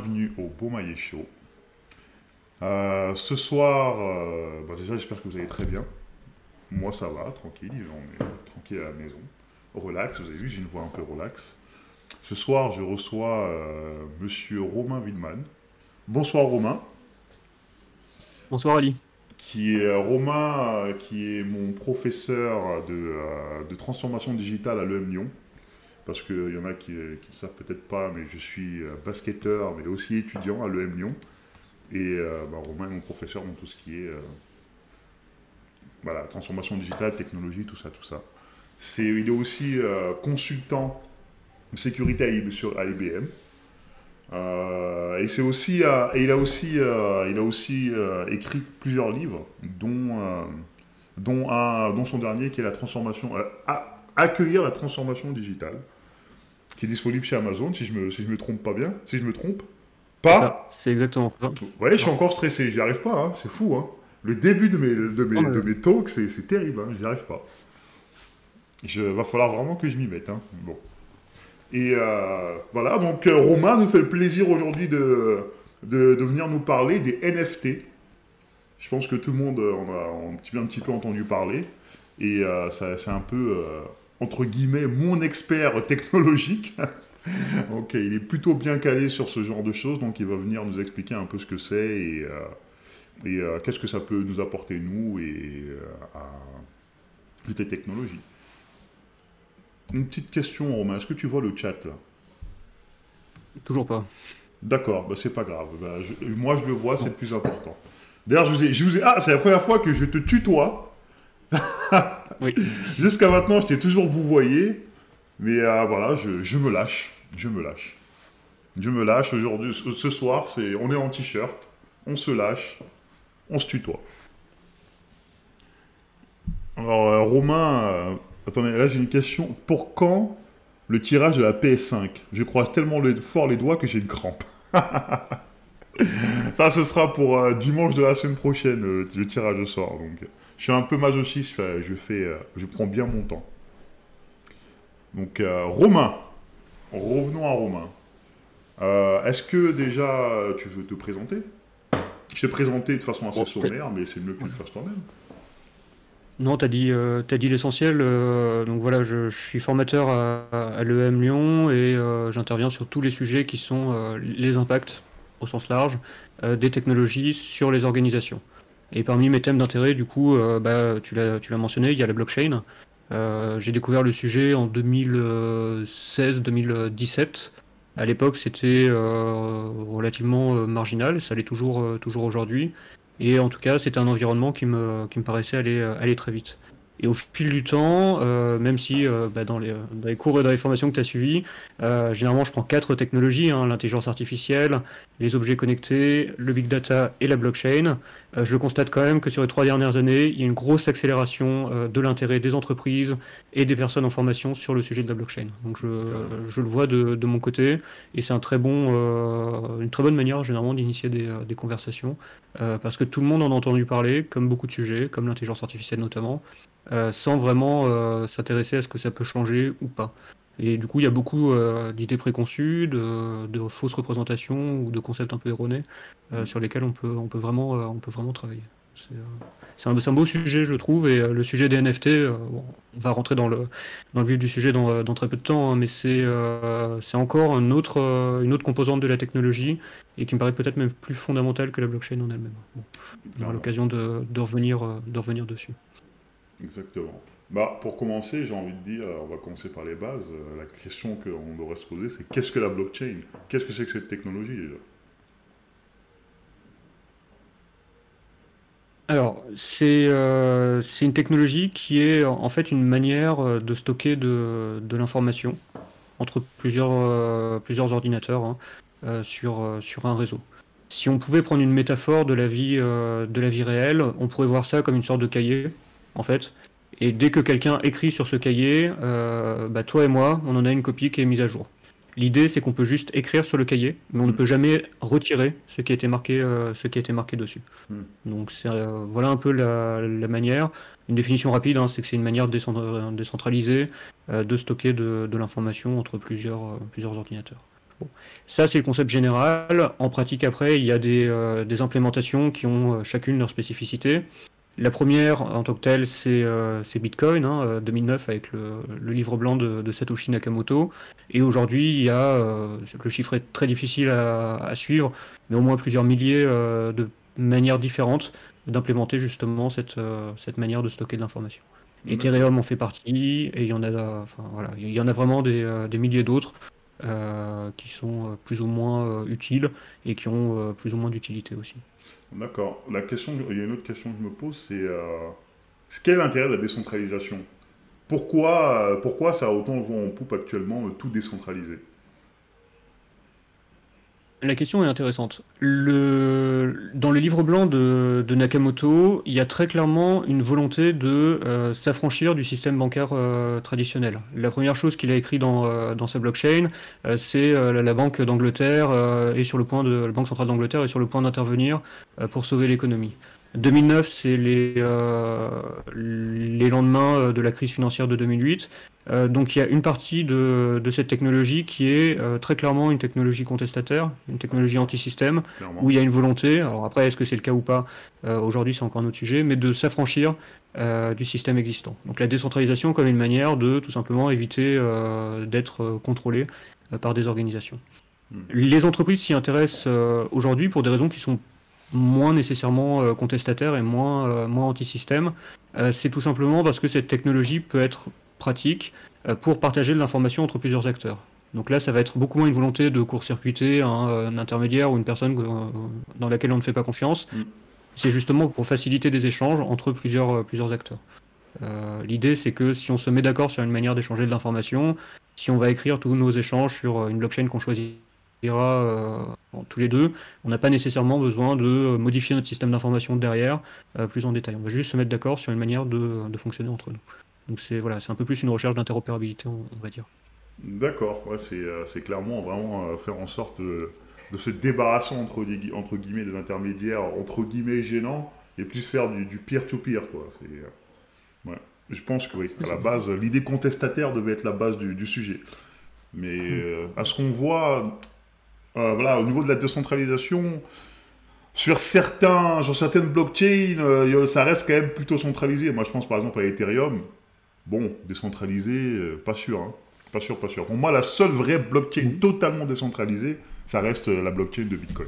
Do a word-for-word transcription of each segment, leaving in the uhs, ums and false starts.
bienvenue au Beaumaillé Show. Euh, ce soir, euh, bah déjà j'espère que vous allez très bien. Moi ça va, tranquille, on est tranquille à la maison. Relax, vous avez vu, j'ai une voix un peu relax. Ce soir, je reçois euh, Monsieur Romain Widman. Bonsoir Romain. Bonsoir Ali. Qui est euh, Romain, euh, qui est mon professeur de, euh, de transformation digitale à l'E M Lyon. Parce qu'il y en a qui ne savent peut-être pas, mais je suis euh, basketteur, mais aussi étudiant à l'E M Lyon. Et euh, bah, Romain est mon professeur dans tout ce qui est euh, voilà, transformation digitale, technologie, tout ça, tout ça. C'est, il est aussi euh, consultant sécurité à, I- sur, à I B M. Euh, et, c'est aussi, euh, et il a aussi, euh, il a aussi euh, écrit plusieurs livres, dont, euh, dont, un, dont son dernier qui est la transformation, euh, à- accueillir la transformation digitale, qui est disponible chez Amazon, si je me, si je me trompe pas bien, si je me trompe. C'est ça, Pas. c'est exactement ça. Ouais, je suis Non, encore stressé, j'y arrive pas, hein, c'est fou. Hein. Le début de mes, de non, mes, de mais mes talks, c'est, c'est terrible, hein, j'y arrive pas. Il va falloir vraiment que je m'y mette. Hein. Bon. Et euh, voilà, donc euh, Romain nous fait le plaisir aujourd'hui de, de, de venir nous parler des N F T. Je pense que tout le monde euh, en a un petit, un petit peu entendu parler. Et euh, ça, c'est un peu, euh, entre guillemets, mon expert technologique. Donc il est plutôt bien calé sur ce genre de choses, donc il va venir nous expliquer un peu ce que c'est et, euh, et euh, qu'est-ce que ça peut nous apporter nous et euh, à toutes les technologies. Une petite question, Romain, est-ce que tu vois le chat là? toujours pas. D'accord, bah, c'est pas grave. Bah, je- moi je le vois, c'est Bon, le plus important. D'ailleurs, je vous ai, je vous ai- ah, c'est la première fois que je te tutoie. oui. Jusqu'à maintenant, je t'ai toujours vous voyez, mais euh, voilà, je, je me lâche, je me lâche. Je me lâche aujourd'hui, ce ce soir, c'est, on est en t-shirt, on se lâche, on se tutoie. Alors, euh, Romain, euh, attendez, là j'ai une question. Pour quand le tirage de la P S cinq? Je croise tellement les- fort les doigts que j'ai une crampe. Ça, ce sera pour euh, dimanche de la semaine prochaine, euh, le tirage au sort. Donc, je suis un peu masochiste, euh, je fais, euh, je prends bien mon temps. Donc, euh, Romain, revenons à Romain. Euh, est-ce que déjà euh, tu veux te présenter? Je t'ai présenté de façon assez Bon, t'as- sommaire, mais c'est mieux que tu ouais. le fasses toi-même. Non, t'as dit, euh, t'as dit l'essentiel. Euh, donc voilà, je, je suis formateur à, à l'E M Lyon et euh, j'interviens sur tous les sujets qui sont euh, les impacts au sens large euh, des technologies sur les organisations. Et parmi mes thèmes d'intérêt, du coup, euh, bah, tu l'as, tu l'as mentionné, il y a la blockchain. Euh, j'ai découvert le sujet en deux mille seize deux mille dix-sept. À l'époque, c'était euh, relativement euh, marginal, ça l'est toujours, euh, toujours aujourd'hui. Et en tout cas, c'était un environnement qui me, qui me paraissait aller, euh, aller très vite. Et au fil du temps, euh, même si euh, bah, dans, les, dans les cours et dans les formations que tu as suivies, euh, généralement je prends quatre technologies, hein, l'intelligence artificielle, les objets connectés, le big data et la blockchain. Euh, je constate quand même que sur les trois dernières années, il y a une grosse accélération euh, de l'intérêt des entreprises et des personnes en formation sur le sujet de la blockchain. Donc je, Carrément. je le vois de, de mon côté et c'est un très bon, euh, une très bonne manière généralement d'initier des, euh, des conversations euh, parce que tout le monde en a entendu parler, comme beaucoup de sujets, comme l'intelligence artificielle notamment, euh, sans vraiment euh, s'intéresser à ce que ça peut changer ou pas. Et du coup, il y a beaucoup euh, d'idées préconçues, de, de fausses représentations ou de concepts un peu erronés euh, Mm. sur lesquels on peut, on peut vraiment, euh, on peut vraiment travailler. C'est euh, c'est un, c'est un beau sujet, je trouve, et euh, le sujet des N F T, euh, bon, on va rentrer dans le, dans le vif du sujet dans, euh, dans très peu de temps, hein, mais c'est euh, c'est encore un autre, euh, une autre composante de la technologie et qui me paraît peut-être même plus fondamentale que la blockchain en elle-même. Bon, on aura Clairement. l'occasion de, de revenir, euh, de revenir dessus. Exactement. Bah, pour commencer, j'ai envie de dire, euh, on va commencer par les bases. Euh, la question qu'on devrait se poser, c'est qu'est-ce que la blockchain? Qu'est-ce que c'est que cette technologie déjà? Alors, c'est euh, c'est une technologie qui est en fait une manière euh, de stocker de, de l'information entre plusieurs, euh, plusieurs ordinateurs hein, euh, sur, euh, sur un réseau. Si on pouvait prendre une métaphore de la vie, euh, de la vie réelle, on pourrait voir ça comme une sorte de cahier, en fait. Et dès que quelqu'un écrit sur ce cahier, euh, bah, toi et moi, on en a une copie qui est mise à jour. L'idée, c'est qu'on peut juste écrire sur le cahier, mais on ne Hmm. peut jamais retirer ce qui a été marqué, euh, ce qui a été marqué dessus. Hmm. Donc c'est, euh, voilà un peu la, la manière. Une définition rapide, hein, c'est que c'est une manière décentra- décentralisée euh, de stocker de, de l'information entre plusieurs, euh, plusieurs ordinateurs. Bon. Ça, c'est le concept général. En pratique, après, il y a des, euh, des implémentations qui ont euh, chacune leur spécificité. La première, en tant que telle, c'est euh, c'est Bitcoin, hein, euh, deux mille neuf, avec le, le livre blanc de, de Satoshi Nakamoto. Et aujourd'hui, il y a, euh, le chiffre est très difficile à, à suivre, mais au moins plusieurs milliers euh, de manières différentes d'implémenter justement cette, euh, cette manière de stocker de l'information. D'accord. Ethereum en fait partie, et il y en a, enfin, voilà, il y en a vraiment des, euh, des milliers d'autres euh, qui sont euh, plus ou moins euh, utiles et qui ont euh, plus ou moins d'utilité aussi. D'accord. La question, il y a une autre question que je me pose, c'est euh, quel est l'intérêt de la décentralisation? Pourquoi, euh, pourquoi ça a autant le vent en poupe actuellement, euh, tout décentralisé? La question est intéressante. Le... Dans le livre blanc de, de Nakamoto, il y a très clairement une volonté de euh, s'affranchir du système bancaire euh, traditionnel. La première chose qu'il a écrit dans, euh, dans sa blockchain, euh, c'est euh, la, la Banque d'Angleterre euh, est sur le point de, la Banque centrale d'Angleterre est sur le point d'intervenir euh, pour sauver l'économie. deux mille neuf, c'est les, euh, les lendemains euh, de la crise financière de deux mille huit. Euh, donc il y a une partie de, de cette technologie qui est euh, très clairement une technologie contestataire, une technologie anti-système, où Clairement. il y a une volonté, alors après est-ce que c'est le cas ou pas, euh, aujourd'hui c'est encore un autre sujet, mais de s'affranchir euh, du système existant. Donc la décentralisation comme une manière de tout simplement éviter euh, d'être euh, contrôlé euh, par des organisations. Hmm. Les entreprises s'y intéressent euh, aujourd'hui pour des raisons qui sont moins nécessairement euh, contestataires et moins, euh, moins anti-système. Euh, c'est tout simplement parce que cette technologie peut être pratique euh, pour partager de l'information entre plusieurs acteurs. Donc là, ça va être beaucoup moins une volonté de court-circuiter un, un intermédiaire ou une personne euh, dans laquelle on ne fait pas confiance. Hmm. C'est justement pour faciliter des échanges entre plusieurs, euh, plusieurs acteurs. Euh, L'idée, c'est que si on se met d'accord sur une manière d'échanger de l'information, si on va écrire tous nos échanges sur une blockchain qu'on choisira euh, tous les deux, on n'a pas nécessairement besoin de modifier notre système d'information derrière euh, plus en détail. On va juste se mettre d'accord sur une manière de, de fonctionner entre nous. Donc c'est voilà, c'est un peu plus une recherche d'interopérabilité, on, on va dire. D'accord, ouais, c'est euh, c'est clairement vraiment euh, faire en sorte de, de se débarrasser entre, des- entre guillemets des intermédiaires entre guillemets gênants et plus faire du, du peer-to-peer, quoi. C'est, euh, ouais. Je pense que oui, C'est à la ça. base, l'idée contestataire devait être la base du, du sujet. Mais Hmm. euh, à ce qu'on voit, euh, voilà, au niveau de la décentralisation, sur certains, sur certaines blockchains, euh, y a- ça reste quand même plutôt centralisé. Moi, je pense par exemple à Ethereum. Bon, décentralisé, euh, pas sûr, hein. Pas sûr, pas sûr. Pour moi, la seule vraie blockchain Hmm. totalement décentralisée, ça reste euh, la blockchain de Bitcoin.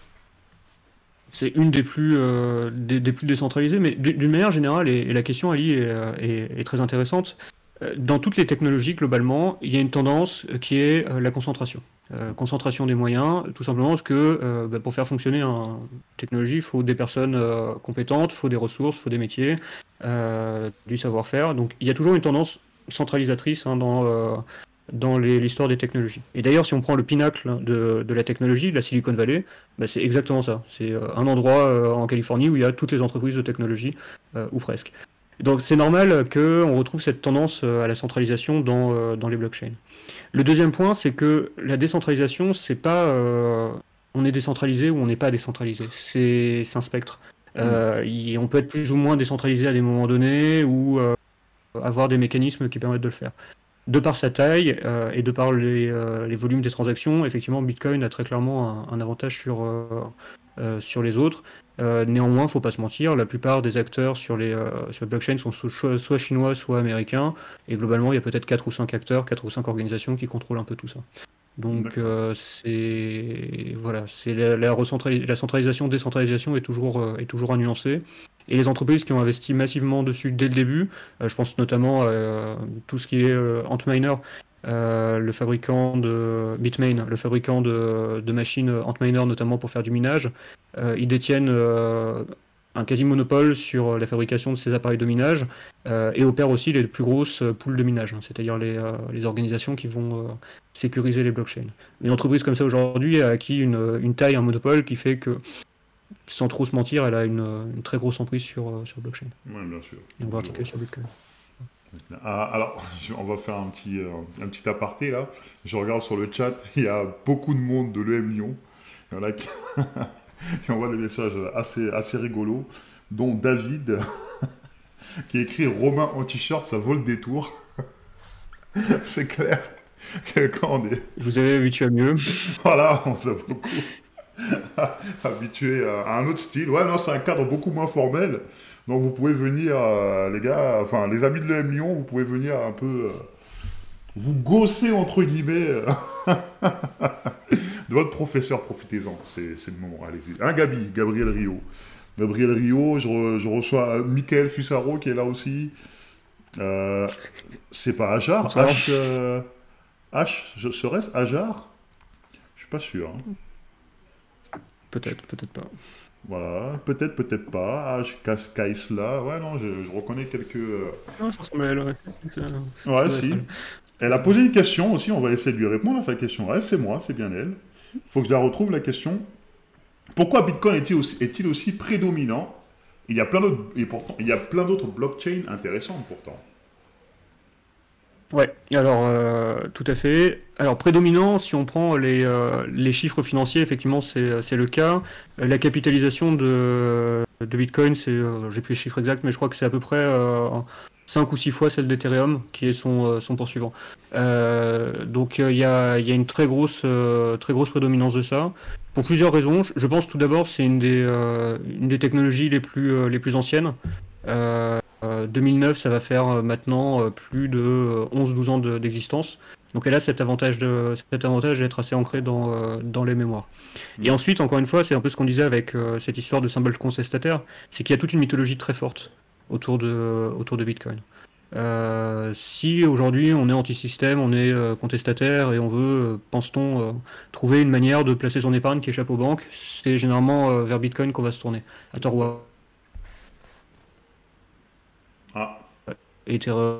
C'est une des plus, euh, des, des plus décentralisées, mais d'une d'une manière générale, et, et la question, Ali, est, euh, est- est très intéressante. Euh, Dans toutes les technologies, globalement, il y a une tendance euh, qui est euh, la concentration. Euh, concentration des moyens, tout simplement parce que euh, bah, pour faire fonctionner une technologie, il faut des personnes euh, compétentes, il faut des ressources, il faut des métiers, euh, du savoir-faire. Donc il y a toujours une tendance centralisatrice hein, dans, euh, dans les- l'histoire des technologies. Et d'ailleurs, si on prend le pinacle de, de la technologie, la Silicon Valley, bah, c'est exactement ça. C'est euh, un endroit euh, en Californie où il y a toutes les entreprises de technologie, euh, ou presque. Donc c'est normal qu'on retrouve cette tendance euh, à la centralisation dans, euh, dans les blockchains. Le deuxième point, c'est que la décentralisation, c'est pas euh, on est décentralisé ou on n'est pas décentralisé. C'est c'est un spectre. Hmm. Euh, il- on peut être plus ou moins décentralisé à des moments donnés ou euh, avoir des mécanismes qui permettent de le faire. De par sa taille euh, et de par les, euh, les volumes des transactions, effectivement, Bitcoin a très clairement un, un avantage sur, euh, euh, sur les autres. Euh, néanmoins, il ne faut pas se mentir, la plupart des acteurs sur les euh, sur le blockchain sont so- soit chinois, soit américains, et globalement, il y a peut-être quatre ou cinq acteurs, quatre ou cinq organisations qui contrôlent un peu tout ça. Donc, D'accord. euh, c'est voilà, c'est la, la, recentrali- la centralisation, décentralisation est toujours, euh, est toujours à nuancer. Et les entreprises qui ont investi massivement dessus dès le début, euh, je pense notamment à euh, tout ce qui est euh, Antminer, euh, le fabricant de Bitmain, le fabricant de, de machines Antminer notamment pour faire du minage, euh, ils détiennent euh, un quasi-monopole sur la fabrication de ces appareils de minage euh, et opèrent aussi les plus grosses poules de minage, hein, c'est-à-dire les, euh, les organisations qui vont euh, sécuriser les blockchains. Une entreprise comme ça aujourd'hui a acquis une, une taille, un monopole qui fait que, sans trop se mentir, elle a une, une très grosse emprise sur, euh, sur blockchain, Oui, bien sûr. et en Toujours. particulier sur Bitcoin. Ah, alors, je- on va faire un petit, euh, un petit aparté là. Je regarde sur le chat, il y a beaucoup de monde de l'E M Lyon. Il y en a qui, qui envoient des messages assez, assez rigolos, dont David, qui écrit Romain en t-shirt, ça vaut le détour. C'est clair. Quand on est... Je vous avais habitué à mieux. Voilà, on s'est beaucoup habitué à un autre style. Ouais, non, c'est un cadre beaucoup moins formel. Donc vous pouvez venir, euh, les gars, enfin les amis de l'E M Lyon, vous pouvez venir un peu euh, vous gausser entre guillemets euh, de votre professeur, profitez-en, c'est c'est le moment, allez-y. Hein, Gabi, Gabriel Rio. Gabriel Rio, je, re- je reçois euh, Michael Fusaro qui est là aussi. Euh, c'est pas Ajar, Bonsoir. H, euh, H, je- serait-ce Ajar? Je suis pas sûr. Hein. Peut-être, peut-être pas. Voilà, peut-être, peut-être pas. H, Kas- Kaisla, ouais, non, je, je reconnais quelques. euh, Non, ça ressemble à elle, ouais. Ça, ça- ça Ouais, doit être si. elle. Elle a posé une question aussi, on va essayer de lui répondre à sa question. Ouais, c'est moi, c'est bien elle. Faut que je la retrouve la question. Pourquoi Bitcoin est-il aussi, est-il aussi prédominant? Il y a plein d'autres, et pourtant, il y a plein d'autres blockchains intéressantes pourtant. Ouais, alors euh, tout à fait. Alors prédominant, si on prend les, euh, les chiffres financiers, effectivement c'est c'est le cas. Euh, La capitalisation de, de Bitcoin, c'est, euh, j'ai plus les chiffres exacts, mais je crois que c'est à peu près euh, cinq ou six fois celle d'Ethereum, qui est son, euh, son poursuivant. Euh, donc euh, il y a, il y a une très grosse, euh, très grosse prédominance de ça. Pour plusieurs raisons. Je je pense tout d'abord c'est une des, euh, une des technologies les plus, euh, les plus anciennes. Euh, euh, deux mille neuf, ça va faire euh, maintenant euh, plus de euh, onze douze ans de- d'existence. Donc elle a cet avantage de, cet avantage d'être assez ancré dans, euh, dans les mémoires. Et Hmm. ensuite, encore une fois, c'est un peu ce qu'on disait avec euh, cette histoire de symbole contestataire, c'est qu'il y a toute une mythologie très forte autour de, autour de Bitcoin. Euh, si aujourd'hui on est anti-système, on est euh, contestataire et on veut, euh, pense-t-on, euh, trouver une manière de placer son épargne qui échappe aux banques, c'est généralement euh, vers Bitcoin qu'on va se tourner. À tort ou à Ah, Ethereum,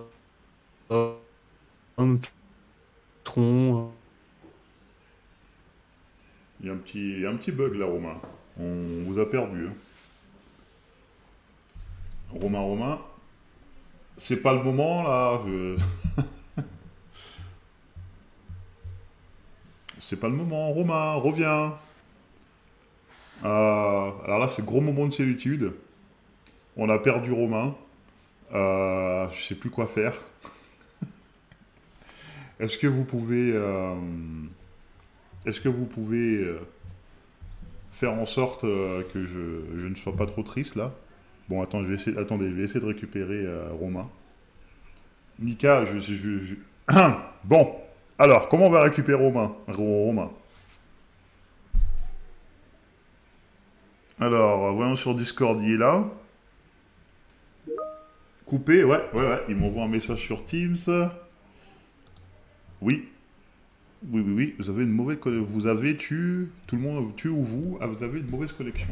Tron. il y a un petit, il y a un petit bug là, Romain. On vous a perdu. Hein. Romain, Romain, c'est pas le moment là. je- C'est pas le moment. Romain, reviens. Euh, alors là, c'est gros moment de solitude. On a perdu Romain. Euh, je sais plus quoi faire. Est-ce que vous pouvez, euh, est-ce que vous pouvez euh, faire en sorte euh, que je, je ne sois pas trop triste là? Bon, attends, je vais essayer, attendez, je vais essayer de récupérer euh, Romain. Mika, je, je- je- je- bon. Alors, comment on va récupérer Romain? Ro- Romain. Alors, voyons sur Discord, il est là. Coupé, ouais, ouais, ouais. Il m'envoie un message sur Teams. Oui, oui, oui, oui. Vous avez une mauvaise, co- vous avez tu, tout le monde, tu ou vous, ah, vous avez une mauvaise connexion.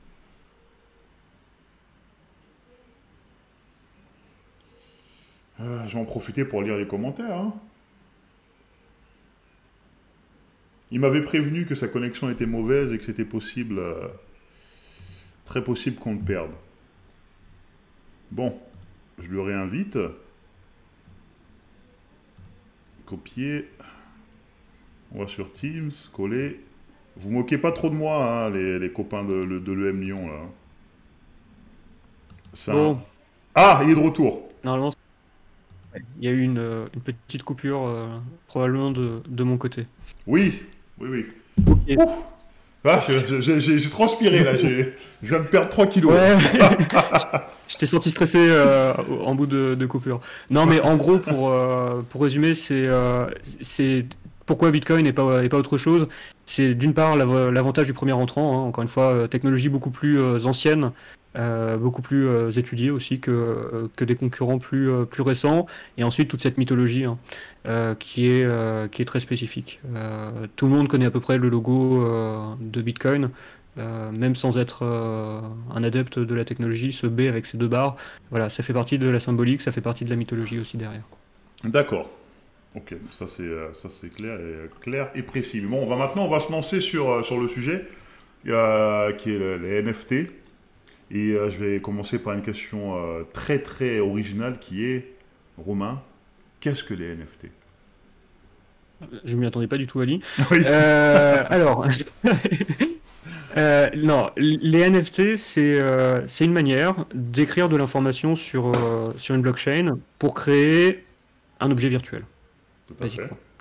Euh, je vais en profiter pour lire les commentaires. Hein. Il m'avait prévenu que sa connexion était mauvaise et que c'était possible, euh, très possible qu'on le perde. Bon, je le réinvite. Copier. On va sur Teams, coller. Vous moquez pas trop de moi, hein, les, les copains de, le- de l'E M Lyon, là. Ça... Bon, Ah, il est de retour. normalement, il y a eu une, euh, une petite coupure, euh, probablement de, de mon côté. Oui, oui, oui. Ok. Ouh. Ah, je- je- je- j'ai j'ai transpiré, là. j'ai- Je viens de perdre trois kilos. Ouais, je t'ai senti stressé euh, en bout de, de coupure. Non, mais en gros, pour, euh, pour résumer, c'est euh, c'est pourquoi Bitcoin et pas, et pas autre chose. C'est d'une part l'av- l'avantage du premier entrant, hein, encore une fois, euh, technologie beaucoup plus euh, ancienne, euh, beaucoup plus euh, étudiée aussi que, euh, que des concurrents plus, euh, plus récents. Et ensuite, toute cette mythologie hein, euh, qui est, euh, qui est très spécifique. Euh, tout le monde connaît à peu près le logo euh, de Bitcoin. Euh, même sans être euh, un adepte de la technologie, ce B avec ses deux barres, voilà, ça fait partie de la symbolique, ça fait partie de la mythologie aussi derrière. D'accord. Ok, ça c'est euh, ça c'est clair et clair et précis. Mais bon, on va maintenant on va se lancer sur, euh, sur le sujet euh, qui est le- les N F T. Et euh, je vais commencer par une question euh, très très originale qui est Romain, qu'est-ce que les N F T? Je m'y attendais pas du tout, Ali. Oui. Euh, alors, euh, non, les N F T, c'est euh, c'est une manière d'écrire de l'information sur, euh, sur une blockchain pour créer un objet virtuel, Tout à fait. basiquement.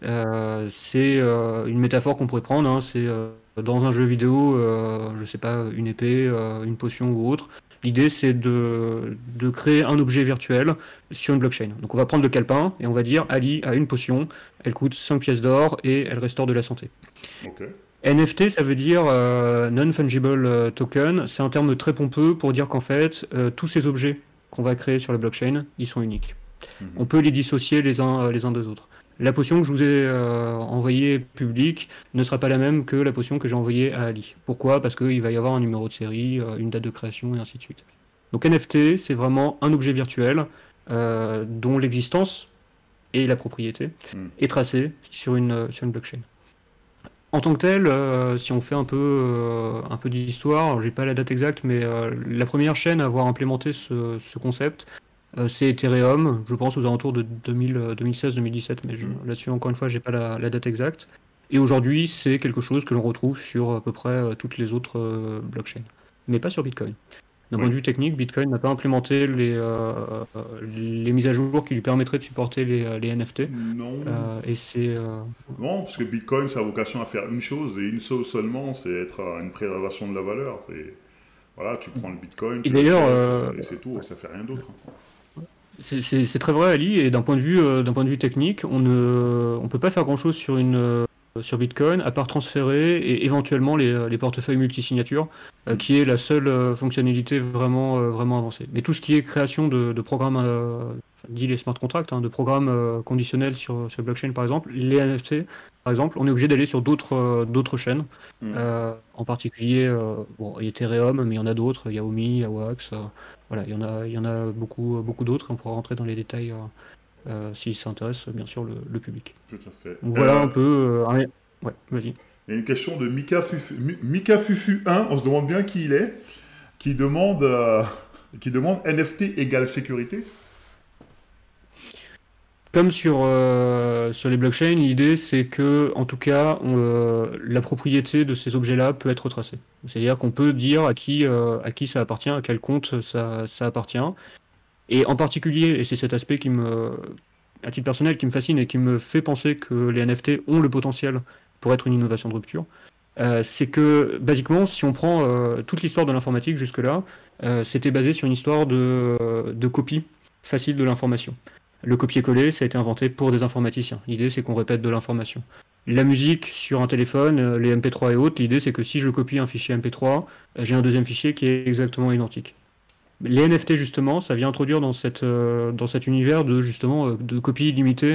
Euh, c'est euh, une métaphore qu'on pourrait prendre, hein, c'est euh, dans un jeu vidéo, euh, je sais pas, une épée, euh, une potion ou autre. L'idée, c'est de, de créer un objet virtuel sur une blockchain. Donc on va prendre le calepin et on va dire Ali a une potion, elle coûte cinq pièces d'or et elle restaure de la santé. Ok. N F T, ça veut dire euh, Non-Fungible euh, Token. C'est un terme très pompeux pour dire qu'en fait, euh, tous ces objets qu'on va créer sur la blockchain, ils sont uniques. On Mhm. peut les dissocier les uns, euh, les uns des autres. La potion que je vous ai euh, envoyée publique ne sera pas la même que la potion que j'ai envoyée à Ali. Pourquoi? Parce qu'il va y avoir un numéro de série, euh, une date de création et ainsi de suite. Donc N F T, c'est vraiment un objet virtuel euh, dont l'existence et la propriété Mhm. est tracée sur une, sur une blockchain. En tant que tel, euh, si on fait un peu, euh, un peu d'histoire, j'ai pas la date exacte, mais euh, la première chaîne à avoir implémenté ce, ce concept, euh, c'est Ethereum, je pense aux alentours de deux mille, euh, deux mille seize deux mille dix-sept, mais je- Mhm. là-dessus, encore une fois, j'ai pas la, la date exacte. Et aujourd'hui, c'est quelque chose que l'on retrouve sur à peu près euh, toutes les autres euh, blockchains, mais pas sur Bitcoin. D'un point Oui. de vue technique, Bitcoin n'a pas implémenté les, euh, euh, les mises à jour qui lui permettraient de supporter les, euh, les N F T. Non. Euh, et c'est euh, Non, parce que Bitcoin, ça a vocation à faire une chose, et une chose seulement, c'est être euh, une préservation de la valeur. C'est, voilà, tu prends le Bitcoin, et tu d'ailleurs, l'achètes, euh, euh, et c'est tout, ça fait rien d'autre. C'est c'est- c'est très vrai, Ali, et d'un point de vue, euh, d'un point de vue technique, on ne, on peut pas faire grand-chose sur une, euh, sur Bitcoin, à part transférer et éventuellement les, euh, les portefeuilles multisignatures, euh, Mhm. qui est la seule euh, fonctionnalité vraiment, euh, vraiment avancée. Mais tout ce qui est création de, de programmes, euh, enfin, dit les smart contracts, hein, de programmes euh, conditionnels sur, sur blockchain par exemple, les N F T par exemple, on est obligé d'aller sur d'autres euh, d'autres chaînes, Mhm. euh, en particulier, euh, bon, il y a Ethereum, mais il y en a d'autres, il y a Omi, il y a Wax. euh, voilà, il y en a, il y en a beaucoup, beaucoup d'autres, et on pourra rentrer dans les détails euh, euh, si ça intéresse bien sûr le, le public. Tout à fait. Donc voilà Euh, un peu. euh, un- Ouais, vas-y. Il y a une question de Mika Fufu, Mi- Mika Fufu un, on se demande bien qui il est, qui demande, euh, qui demande N F T égale sécurité. Comme sur, euh, sur les blockchains, l'idée c'est que, en tout cas, on, euh, la propriété de ces objets-là peut être tracée. C'est-à-dire qu'on peut dire à qui, euh, à qui ça appartient, à quel compte ça, ça appartient. Et en particulier, et c'est cet aspect qui me, à titre personnel, qui me fascine et qui me fait penser que les N F T ont le potentiel pour être une innovation de rupture, euh, c'est que, basiquement, si on prend euh, toute l'histoire de l'informatique jusque-là, euh, c'était basé sur une histoire de, de copie facile de l'information. Le copier-coller, ça a été inventé pour des informaticiens. L'idée, c'est qu'on répète de l'information. La musique sur un téléphone, euh, les M P trois et autres, l'idée, c'est que si je copie un fichier M P trois, euh, j'ai un deuxième fichier qui est exactement identique. Les N F T, justement, ça vient introduire dans, cette, euh, dans cet univers de, justement, euh, de copie illimitée,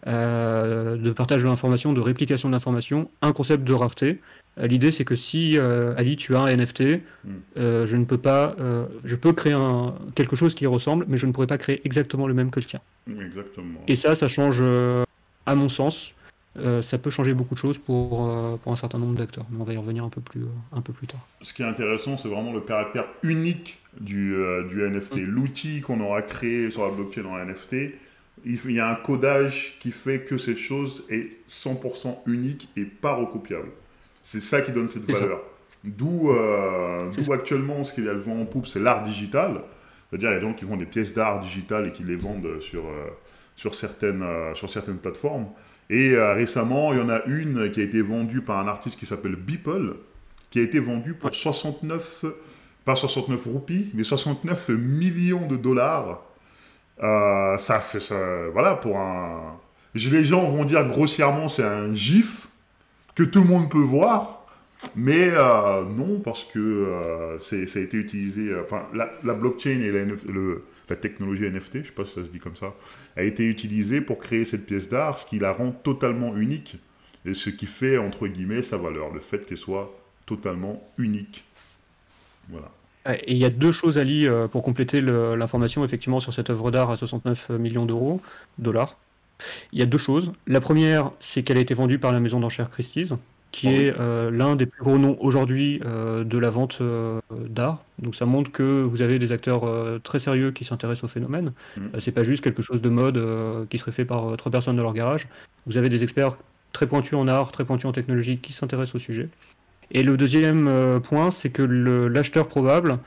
euh, de partage de l'information, de réplication de l'information, un concept de rareté. Euh, L'idée, c'est que si, euh, Ali, tu as un N F T, Hmm. euh, je ne peux pas, euh, je peux créer un, quelque chose qui y ressemble, mais je ne pourrais pas créer exactement le même que le tien. Exactement. Et ça, ça change, euh, à mon sens, euh, ça peut changer beaucoup de choses pour, euh, pour un certain nombre d'acteurs. Mais on va y revenir un peu plus, euh, un peu plus tard. Ce qui est intéressant, c'est vraiment le caractère unique du, euh, du N F T. Mm. L'outil qu'on aura créé sur la blockchain en N F T, il, f- il y a un codage qui fait que cette chose est cent pour cent unique et pas recopiable. C'est ça qui donne cette C'est ça. valeur. D'où euh, C'est d'où ça. actuellement, ce qu'il y a le vent en poupe, c'est l'art digital. C'est-à-dire, il y a des gens qui vendent des pièces d'art digitales et qui les vendent sur, euh, sur, certaines, euh, sur certaines plateformes. Et euh, récemment, il y en a une qui a été vendue par un artiste qui s'appelle Beeple, qui a été vendue Ouais. pour soixante-neuf, pas soixante-neuf roupies, mais soixante-neuf millions de dollars. Euh, ça fait ça, voilà, pour un. Les gens vont dire grossièrement c'est un gif que tout le monde peut voir. Mais euh, non, parce que euh, c'est- ça a été utilisé. euh, Enfin, la, la blockchain et la, N F le- la technologie N F T, je sais pas si ça se dit comme ça, a été utilisée pour créer cette pièce d'art, ce qui la rend totalement unique. Et ce qui fait, entre guillemets, sa valeur. Le fait qu'elle soit totalement unique. Voilà. Ouais, et il y a deux choses, Ali, euh, pour compléter le- l'information effectivement sur cette œuvre d'art à soixante-neuf millions d'euros, dollars. Il y a deux choses. La première, c'est qu'elle a été vendue par la maison d'enchères Christie's, qui Ah oui. est euh, l'un des plus gros noms aujourd'hui euh, de la vente euh, d'art. Donc ça montre que vous avez des acteurs euh, très sérieux qui s'intéressent au phénomène. Mm. Euh, c'est pas juste quelque chose de mode euh, qui serait fait par euh, trois personnes dans leur garage. Vous avez des experts très pointus en art, très pointus en technologie qui s'intéressent au sujet. Et le deuxième euh, point, c'est que le- l'acheteur probable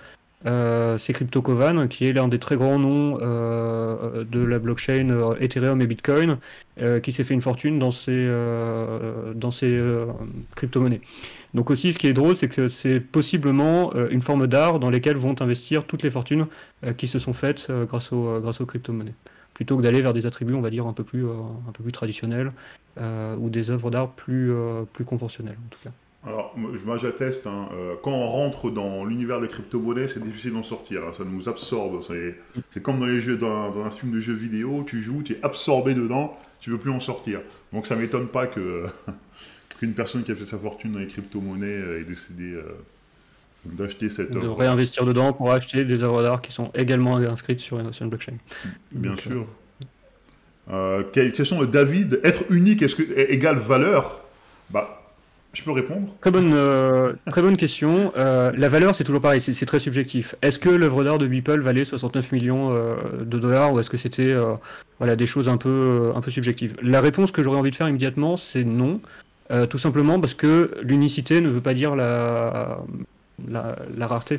Euh, c'est CryptoKovan, qui est l'un des très grands noms euh, de la blockchain euh, Ethereum et Bitcoin, euh, qui s'est fait une fortune dans ces, euh, dans ces euh, crypto-monnaies. Donc aussi, ce qui est drôle, c'est que c'est possiblement euh, une forme d'art dans lesquelles vont investir toutes les fortunes euh, qui se sont faites euh, grâce, au, euh, grâce aux crypto-monnaies. Plutôt que d'aller vers des attributs, on va dire, un peu plus, euh, un peu plus traditionnels, euh, ou des œuvres d'art plus, euh, plus conventionnelles, en tout cas. Alors, moi moi, j'atteste, hein, euh, quand on rentre dans l'univers des crypto-monnaies, c'est difficile d'en sortir, hein, ça nous absorbe. C'est c'est comme dans, les jeux, dans, dans un film de jeux vidéo, tu joues, tu es absorbé dedans, tu veux plus en sortir. Donc ça m'étonne pas que qu'une personne qui a fait sa fortune dans les crypto-monnaies euh, ait décidé euh, d'acheter cette De œuvre. réinvestir dedans pour acheter des œuvres d'art qui sont également inscrites sur une, sur une blockchain. Bien Donc, sûr. Euh, quelle question de David. Être unique, est-ce que est- égale valeur? Bah, je peux répondre. Très bonne, euh, très bonne question. Euh, la valeur, c'est toujours pareil, c'est c'est très subjectif. Est-ce que l'œuvre d'art de Beeple valait soixante-neuf millions euh, de dollars ou est-ce que c'était euh, voilà, des choses un peu, euh, un peu subjectives? La réponse que j'aurais envie de faire immédiatement, c'est non. Euh, tout simplement parce que l'unicité ne veut pas dire la, la, la rareté.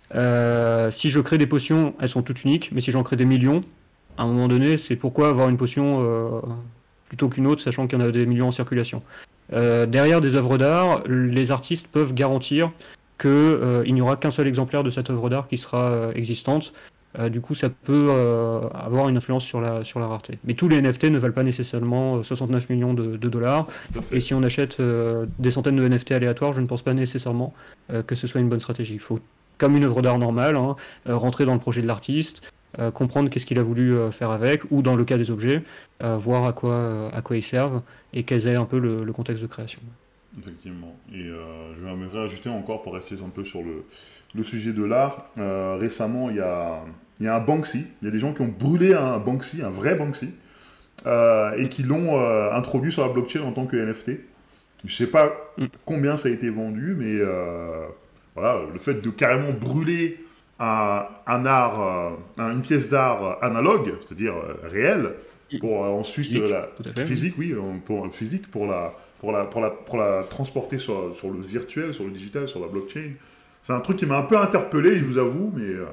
Euh, si je crée des potions, elles sont toutes uniques, mais si j'en crée des millions, à un moment donné, c'est pourquoi avoir une potion euh, plutôt qu'une autre, sachant qu'il y en a des millions en circulation. Euh, derrière des œuvres d'art, les artistes peuvent garantir qu'il euh, n'y aura qu'un seul exemplaire de cette œuvre d'art qui sera euh, existante. Euh, du coup, ça peut euh, avoir une influence sur la, sur la rareté. Mais tous les N F T ne valent pas nécessairement soixante-neuf millions de, de dollars. Tout à fait. Et si on achète euh, des centaines de N F T aléatoires, je ne pense pas nécessairement euh, que ce soit une bonne stratégie. Il faut, comme une œuvre d'art normale, hein, euh, rentrer dans le projet de l'artiste, euh, comprendre qu'est-ce qu'il a voulu euh, faire avec, ou dans le cas des objets, euh, voir à quoi, euh, à quoi ils servent et quel est un peu le, le contexte de création. Effectivement. Et euh, je vais rajouter encore pour rester un peu sur le, le sujet de l'art. Euh, récemment, il y a, il y a un Banksy. Il y a des gens qui ont brûlé un Banksy, un vrai Banksy, euh, et qui l'ont euh, introduit sur la blockchain en tant que N F T. Je ne sais pas combien ça a été vendu, mais euh, voilà, le fait de carrément brûler un, un art, euh, une pièce d'art analogue, c'est-à-dire euh, réelle, pour euh, ensuite Physique, euh, la tout à fait. physique, oui, euh, pour physique pour la pour la pour la pour la transporter sur, sur le virtuel, sur le digital, sur la blockchain. C'est un truc qui m'a un peu interpellé, je vous avoue, mais euh,